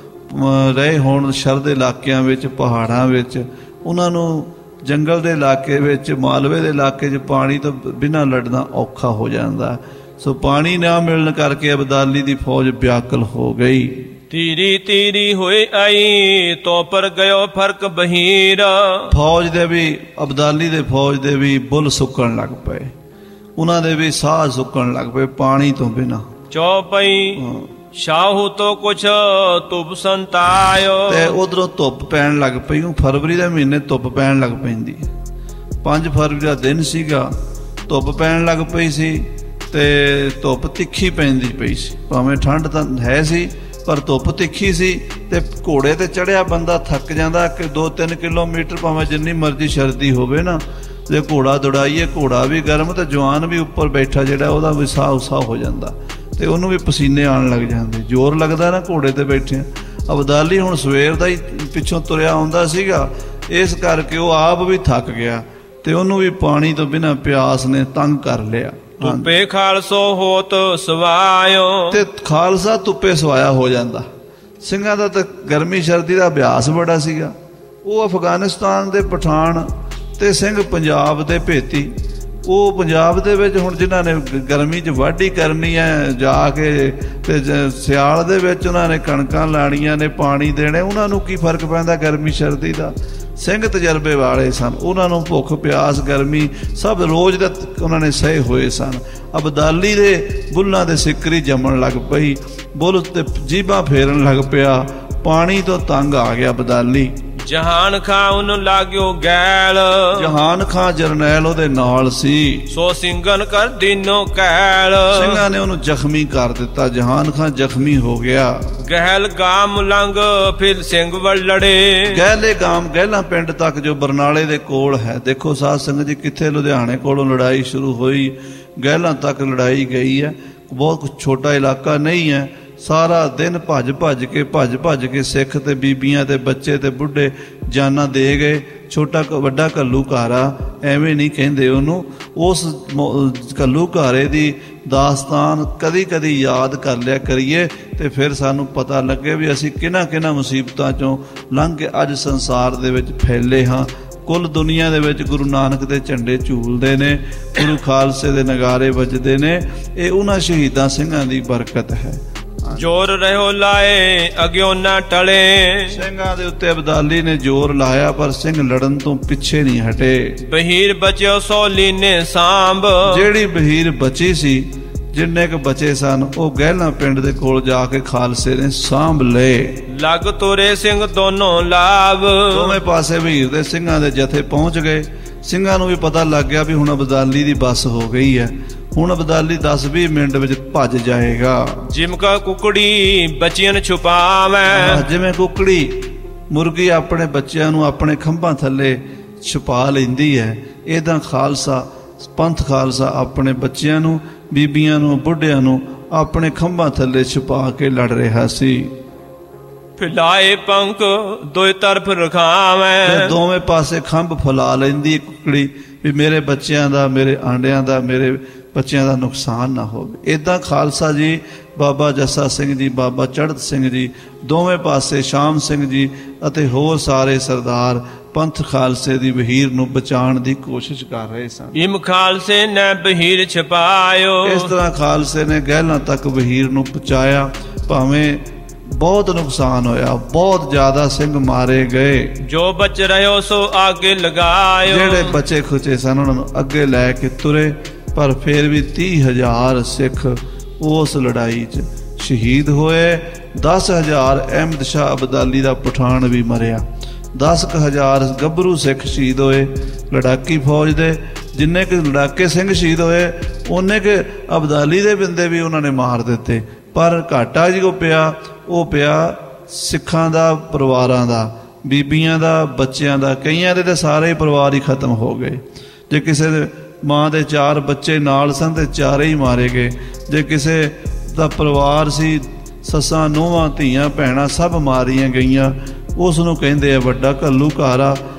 ਰਹੇ ਹੋਣ ਸ਼ਹਿਰ ਦੇ ਇਲਾਕਿਆਂ ਵਿੱਚ, ਪਹਾੜਾਂ ਵਿੱਚ, ਉਹਨਾਂ ਨੂੰ ਜੰਗਲ ਦੇ ਇਲਾਕੇ ਵਿੱਚ, ਮਾਲਵੇ ਦੇ ਇਲਾਕੇ 'ਚ ਪਾਣੀ ਤੋਂ ਬਿਨਾਂ ਲੜਨਾ ਔਖਾ ਹੋ ਜਾਂਦਾ। ਸੋ ਪਾਣੀ ਨਾ ਮਿਲਣ ਕਰਕੇ ਅਬਦਾਲੀ ਦੀ ਫੌਜ ਵਿਆਕੁਲ ਹੋ ਗਈ। ਤੀਰੀ ਤੀਰੀ ਹੋਏ ਆਈ ਤੋ ਪਰ ਗਇਓ ਫਰਕ ਬਹੀਰ, ਫੌਜ ਦੇ ਵੀ, ਅਬਦਾਲੀ ਦੇ ਫੌਜ ਦੇ ਵੀ ਬੁੱਲ ਸੁੱਕਣ ਲੱਗ ਪਏ, ਉਹਨਾਂ ਦੇ ਵੀ ਸਾਹ ਸੁੱਕਣ ਲੱਗ ਪਏ ਪਾਣੀ ਤੋਂ ਬਿਨਾਂ। ਚੌਪਈ ਸ਼ਾਹੂ ਤੋਂ ਕੁਛ ਧੁੱਪ ਸੰਤਾਇਓ, ਤੇ ਉਧਰੋਂ ਧੁੱਪ ਪੈਣ ਲੱਗ ਪਈ। ਫਰਵਰੀ ਦੇ ਮਹੀਨੇ ਧੁੱਪ ਪੈਣ ਲੱਗ ਪੈਂਦੀ। ਪੰਜ ਫਰਵਰੀ ਦਾ ਦਿਨ ਸੀਗਾ, ਧੁੱਪ ਪੈਣ ਲੱਗ ਪਈ ਸੀ ਤੇ ਧੁੱਪ ਤਿੱਖੀ ਪੈਂਦੀ ਪਈ ਸੀ। ਭਾਵੇਂ ਠੰਡ ਤਾਂ ਹੈ ਸੀ ਪਰ ਧੁੱਪ ਤਿੱਖੀ ਸੀ ਤੇ ਘੋੜੇ ਤੇ ਚੜਿਆ ਬੰਦਾ ਥੱਕ ਜਾਂਦਾ ਕਿ ਦੋ ਤਿੰਨ ਕਿਲੋਮੀਟਰ ਭਾਵੇਂ ਜਿੰਨੀ ਮਰਜ਼ੀ ਸਰਦੀ ਹੋਵੇ ਨਾ, ਜੇ ਘੋੜਾ ਦੌੜਾਈਏ, ਘੋੜਾ ਵੀ ਗਰਮ ਤੇ ਜਵਾਨ ਵੀ ਉੱਪਰ ਬੈਠਾ ਜਿਹੜਾ ਉਹਦਾ ਵੀ ਸਾਹ ਉਸਾਹ ਹੋ ਜਾਂਦਾ ਤੇ ਉਹਨੂੰ ਵੀ ਪਸੀਨੇ ਆਉਣ ਲੱਗ ਜਾਂਦੇ, ਜ਼ੋਰ ਲੱਗਦਾ ਨਾ ਘੋੜੇ ਤੇ ਬੈਠੇ। ਅਬਦਾਲੀ ਹੁਣ ਸਵੇਰ ਦਾ ਹੀ ਪਿੱਛੋਂ ਤੁਰਿਆ ਆਉਂਦਾ ਸੀਗਾ, ਇਸ ਕਰਕੇ ਉਹ ਆਪ ਵੀ ਥੱਕ ਗਿਆ ਤੇ ਉਹਨੂੰ ਵੀ ਪਾਣੀ ਤੋਂ ਬਿਨਾਂ ਪਿਆਸ ਨੇ ਤੰਗ ਕਰ ਲਿਆ। ਧੁੱਪੇ ਖਾਲਸੋ ਹੋਤ ਸਵਾਇਓ, ਤੇ ਖਾਲਸਾ ਧੁੱਪੇ ਸਵਾਇਆ ਹੋ ਜਾਂਦਾ। ਸਿੰਘਾਂ ਦਾ ਤਾਂ ਗਰਮੀ ਸਰਦੀ ਦਾ ਅਭਿਆਸ ਬੜਾ ਸੀਗਾ। ਉਹ ਅਫਗਾਨਿਸਤਾਨ ਦੇ ਪਠਾਨ ਤੇ ਸਿੰਘ ਪੰਜਾਬ ਦੇ ਭੇਤੀ ਉਹ ਪੰਜਾਬ ਦੇ ਵਿੱਚ ਹੁਣ ਜਿਨ੍ਹਾਂ ਨੇ ਗਰਮੀ 'ਚ ਵਾਢੀ ਕਰਨੀ ਹੈ ਜਾ ਕੇ ਤੇ ਸਿਆਲ ਦੇ ਵਿੱਚ ਉਹਨਾਂ ਨੇ ਕਣਕਾਂ ਲਾਣੀਆਂ ਨੇ, ਪਾਣੀ ਦੇਣੇ, ਉਹਨਾਂ ਨੂੰ ਕੀ ਫਰਕ ਪੈਂਦਾ ਗਰਮੀ ਸਰਦੀ ਦਾ। ਸਿੰਘ ਤਜਰਬੇ ਵਾਲੇ ਸਨ, ਉਹਨਾਂ ਨੂੰ ਭੁੱਖ ਪਿਆਸ ਗਰਮੀ ਸਭ ਰੋਜ਼ ਦਾ ਉਹਨਾਂ ਨੇ ਸਹੇ ਹੋਏ ਸਨ। ਅਬਦਾਲੀ ਦੇ ਬੁੱਲਾਂ ਦੇ ਸਿੱਕਰੀ ਜੰਮਣ ਲੱਗ ਪਈ, ਬੁੱਲ ਤੇ ਜੀਭਾਂ ਫੇਰਨ ਲੱਗ ਪਿਆ, ਪਾਣੀ ਤੋਂ ਤੰਗ ਆ ਗਿਆ ਅਬਦਾਲੀ। ਜਹਾਨ ਖਾਂ ਉਹਨੂੰ ਲਾਗਿਓ ਗੈਲ, ਜਹਾਨ ਖਾਂ ਜਰਨੈਲ ਉਹਦੇ ਨਾਲ ਸੀ, ਸੋ ਸਿੰਘਨ ਕਰ ਦੀਨੋ ਕੈਲ। ਸਿੰਘਾਂ ਨੇ ਉਹਨੂੰ ਜ਼ਖਮੀ ਕਰ ਦਿੱਤਾ, ਜਹਾਨ ਖਾਂ ਜ਼ਖਮੀ ਹੋ ਗਿਆ। ਗਹਿਲ ਗਾਮ ਲੰਘ ਫਿਰ ਸਿੰਘ ਵੱਲ ਲੜੇ, ਗਹਿਲੇ ਗਾਮ ਗਹਿਲਾ ਪਿੰਡ ਤੱਕ ਜੋ ਬਰਨਾਲੇ ਦੇ ਕੋਲ ਹੈ। ਦੇਖੋ ਸਾਧ ਸੰਗਤ ਜੀ, ਕਿੱਥੇ ਲੁਧਿਆਣੇ ਕੋਲੋਂ ਲੜਾਈ ਸ਼ੁਰੂ ਹੋਈ, ਗਹਿਲਾਂ ਤੱਕ ਲੜਾਈ ਗਈ ਹੈ। ਬਹੁਤ ਛੋਟਾ ਇਲਾਕਾ ਨਹੀਂ ਹੈ। ਸਾਰਾ ਦਿਨ ਭੱਜ ਭੱਜ ਕੇ ਭੱਜ ਭੱਜ ਕੇ ਸਿੱਖ ਤੇ ਬੀਬੀਆਂ ਤੇ ਬੱਚੇ ਤੇ ਬੁੱਢੇ ਜਾਨਾਂ ਦੇ ਗਏ। ਛੋਟਾ ਵੱਡਾ ਘੱਲੂਘਾਰਾ ਐਵੇਂ ਨਹੀਂ ਕਹਿੰਦੇ ਉਹਨੂੰ। ਉਸ ਘੱਲੂਘਾਰੇ ਦੀ ਦਾਸਤਾਨ ਕਦੀ ਕਦੀ ਯਾਦ ਕਰ ਲਿਆ ਕਰੀਏ ਤੇ ਫਿਰ ਸਾਨੂੰ ਪਤਾ ਲੱਗੇ ਵੀ ਅਸੀਂ ਕਿਹਨਾਂ ਕਿਹਨਾਂ ਮੁਸੀਬਤਾਂ ਚੋਂ ਲੰਘ ਕੇ ਅੱਜ ਸੰਸਾਰ ਦੇ ਵਿੱਚ ਫੈਲੇ ਹਾਂ। ਕੁੱਲ ਦੁਨੀਆ ਦੇ ਵਿੱਚ ਗੁਰੂ ਨਾਨਕ ਦੇ ਝੰਡੇ ਝੂਲਦੇ ਨੇ, ਗੁਰੂ ਖਾਲਸੇ ਦੇ ਨਗਾਰੇ ਵੱਜਦੇ ਨੇ। ਇਹ ਉਹਨਾਂ ਸ਼ਹੀਦਾਂ ਸਿੰਘਾਂ ਦੀ ਬਰਕਤ ਹੈ। ਜੋਰ ਰਹਿਓ ਲਾਏ ਅਗਿਓ ਨਾ ਟਲੇ, ਸਿੰਘਾਂ ਦੇ ਉੱਤੇ ਅਬਦਾਲੀ ਨੇ ਜ਼ੋਰ ਲਾਇਆ ਪਰ ਸਿੰਘ ਲੜਨ ਤੋਂ ਪਿੱਛੇ ਨਹੀਂ ਹਟੇ। ਬਹੀਰ ਬਚਿਓ ਸੋ ਲੀਨੇ ਸਾਂਭ, ਜਿਹੜੀ ਬਹੀਰ ਬਚੀ ਸੀ, ਜਿੰਨੇ ਕੁ ਬਚੇ ਸਨ, ਉਹ ਗਹਿਲਾਂ ਪਿੰਡ ਦੇ ਕੋਲ ਜਾ ਕੇ ਖਾਲਸੇ ਨੇ ਸਾਂਭ ਲਏ। ਲੱਗ ਤੁਰੇ ਸਿੰਘ ਦੋਨੋਂ ਲਾਭ, ਦੋਵੇਂ ਪਾਸੇ ਬਹੀਰ ਦੇ ਸਿੰਘਾਂ ਦੇ ਜਥੇ ਪਹੁੰਚ ਗਏ। ਸਿੰਘਾਂ ਨੂੰ ਵੀ ਪਤਾ ਲੱਗ ਗਿਆ ਵੀ ਹੁਣ ਅਬਦਾਲੀ ਦੀ ਬੱਸ ਹੋ ਗਈ ਹੈ, ਹੁਣ ਅਬਦਾਲੀ ਦਸ ਵੀਹ ਮਿੰਟ ਵਿੱਚ ਭੱਜ ਜਾਏਗਾ। ਜਿਮਕਾ ਕੁਕੜੀ ਬੱਚਿਆਂ ਛੁਪਾਵੇਂ, ਜਿਵੇਂ ਕੁਕੜੀ ਮੁਰਗੀ ਆਪਣੇ ਬੱਚਿਆਂ ਨੂੰ ਆਪਣੇ ਖੰਭਾਂ ਥੱਲੇ ਛੁਪਾ ਲੈਂਦੀ ਹੈ, ਇਦਾਂ ਖਾਲਸਾ ਪੰਥ ਖਾਲਸਾ ਆਪਣੇ ਬੱਚਿਆਂ ਨੂੰ, ਬੀਬੀਆਂ ਨੂੰ, ਬੁੱਢਿਆਂ ਨੂੰ ਆਪਣੇ ਖੰਭਾਂ ਥੱਲੇ ਛੁਪਾ ਕੇ ਲੜ ਰਿਹਾ ਸੀ। ਫਿਲਾਏ ਪੰਖ ਦੋਏ ਤਰਫ ਰਖਾਵੇਂ, ਦੋਵੇਂ ਪਾਸੇ ਖੰਭ ਫੈਲਾ ਲੈਂਦੀ ਕੁਕੜੀ ਵੀ ਮੇਰੇ ਬੱਚਿਆਂ ਦਾ, ਮੇਰੇ ਆਂਡਿਆਂ ਦਾ, ਮੇਰੇ ਬੱਚਿਆਂ ਦਾ ਨੁਕਸਾਨ ਨਾ ਹੋਵੇ। ਇਦਾਂ ਖਾਲਸਾ ਜੀ, ਬਾਬਾ ਜੱਸਾ ਸਿੰਘ ਜੀ, ਬਾਬਾ ਚੜ੍ਹਤ ਸਿੰਘ ਜੀ, ਦੋਵੇਂ ਪਾਸੇ ਸ਼ਾਮ ਸਿੰਘ ਜੀ ਅਤੇ ਹੋਰ ਸਾਰੇ ਸਰਦਾਰ ਪੰਥ ਖਾਲਸੇ ਦੀ ਵਹੀਰ ਨੂੰ ਬਚਾਉਣ ਦੀ ਕੋਸ਼ਿਸ਼ ਕਰ ਰਹੇ ਸਨ। ਇਮ ਖਾਲਸੇ ਨੇ ਵਹੀਰ ਛਪਾਇਓ, ਇਸ ਤਰ੍ਹਾਂ ਖਾਲਸੇ ਨੇ ਗਹਿਲਾਂ ਤੱਕ ਵਹੀਰ ਨੂੰ ਪਹੁੰਚਾਇਆ। ਭਾਵੇਂ ਬਹੁਤ ਨੁਕਸਾਨ ਹੋਇਆ, ਬਹੁਤ ਜ਼ਿਆਦਾ ਸਿੰਘ ਮਾਰੇ ਗਏ। ਜੋ ਬਚ ਰਹਿਓ ਸੋ ਆਗੇ ਲਗਾਇਓ, ਜਿਹੜੇ ਬਚੇ ਖੁਚੇ ਸਨ ਉਹਨਾਂ ਨੂੰ ਅੱਗੇ ਲੈ ਕੇ ਤੁਰੇ। ਪਰ ਫਿਰ ਵੀ ਤੀਹ ਹਜ਼ਾਰ ਸਿੱਖ ਉਸ ਲੜਾਈ 'ਚ ਸ਼ਹੀਦ ਹੋਏ। ਦਸ ਹਜ਼ਾਰ ਅਹਿਮਦ ਸ਼ਾਹ ਅਬਦਾਲੀ ਦਾ ਪਠਾਨ ਵੀ ਮਰਿਆ। ਦਸ ਕੁ ਹਜ਼ਾਰ ਗੱਭਰੂ ਸਿੱਖ ਸ਼ਹੀਦ ਹੋਏ ਲੜਾਕੀ ਫੌਜ ਦੇ। ਜਿੰਨੇ ਕੁ ਲੜਾਕੇ ਸਿੰਘ ਸ਼ਹੀਦ ਹੋਏ, ਉਹਨੇ ਕੁ ਅਬਦਾਲੀ ਦੇ ਬੰਦੇ ਵੀ ਉਹਨਾਂ ਨੇ ਮਾਰ ਦਿੱਤੇ। ਪਰ ਘਾਟਾ ਜੋ ਪਿਆ, ਉਹ ਪਿਆ ਸਿੱਖਾਂ ਦਾ, ਪਰਿਵਾਰਾਂ ਦਾ, ਬੀਬੀਆਂ ਦਾ, ਬੱਚਿਆਂ ਦਾ। ਕਈਆਂ ਦੇ ਤਾਂ ਸਾਰੇ ਪਰਿਵਾਰ ਹੀ ਖਤਮ ਹੋ ਗਏ। ਜੇ ਕਿਸੇ ਦੇ ਮਾਂ ਦੇ ਚਾਰ ਬੱਚੇ ਨਾਲ ਸਨ ਤੇ ਚਾਰੇ ਹੀ ਮਾਰੇ ਗਏ। ਜੇ ਕਿਸੇ ਦਾ ਪਰਿਵਾਰ ਸੀ, ਸੱਸਾਂ, ਨੂੰਹਾਂ, ਧੀਆਂ, ਭੈਣਾਂ ਸਭ ਮਾਰੀਆਂ ਗਈਆਂ। ਉਸ ਨੂੰ ਕਹਿੰਦੇ ਆ ਵੱਡਾ ਘੱਲੂਘਾਰਾ।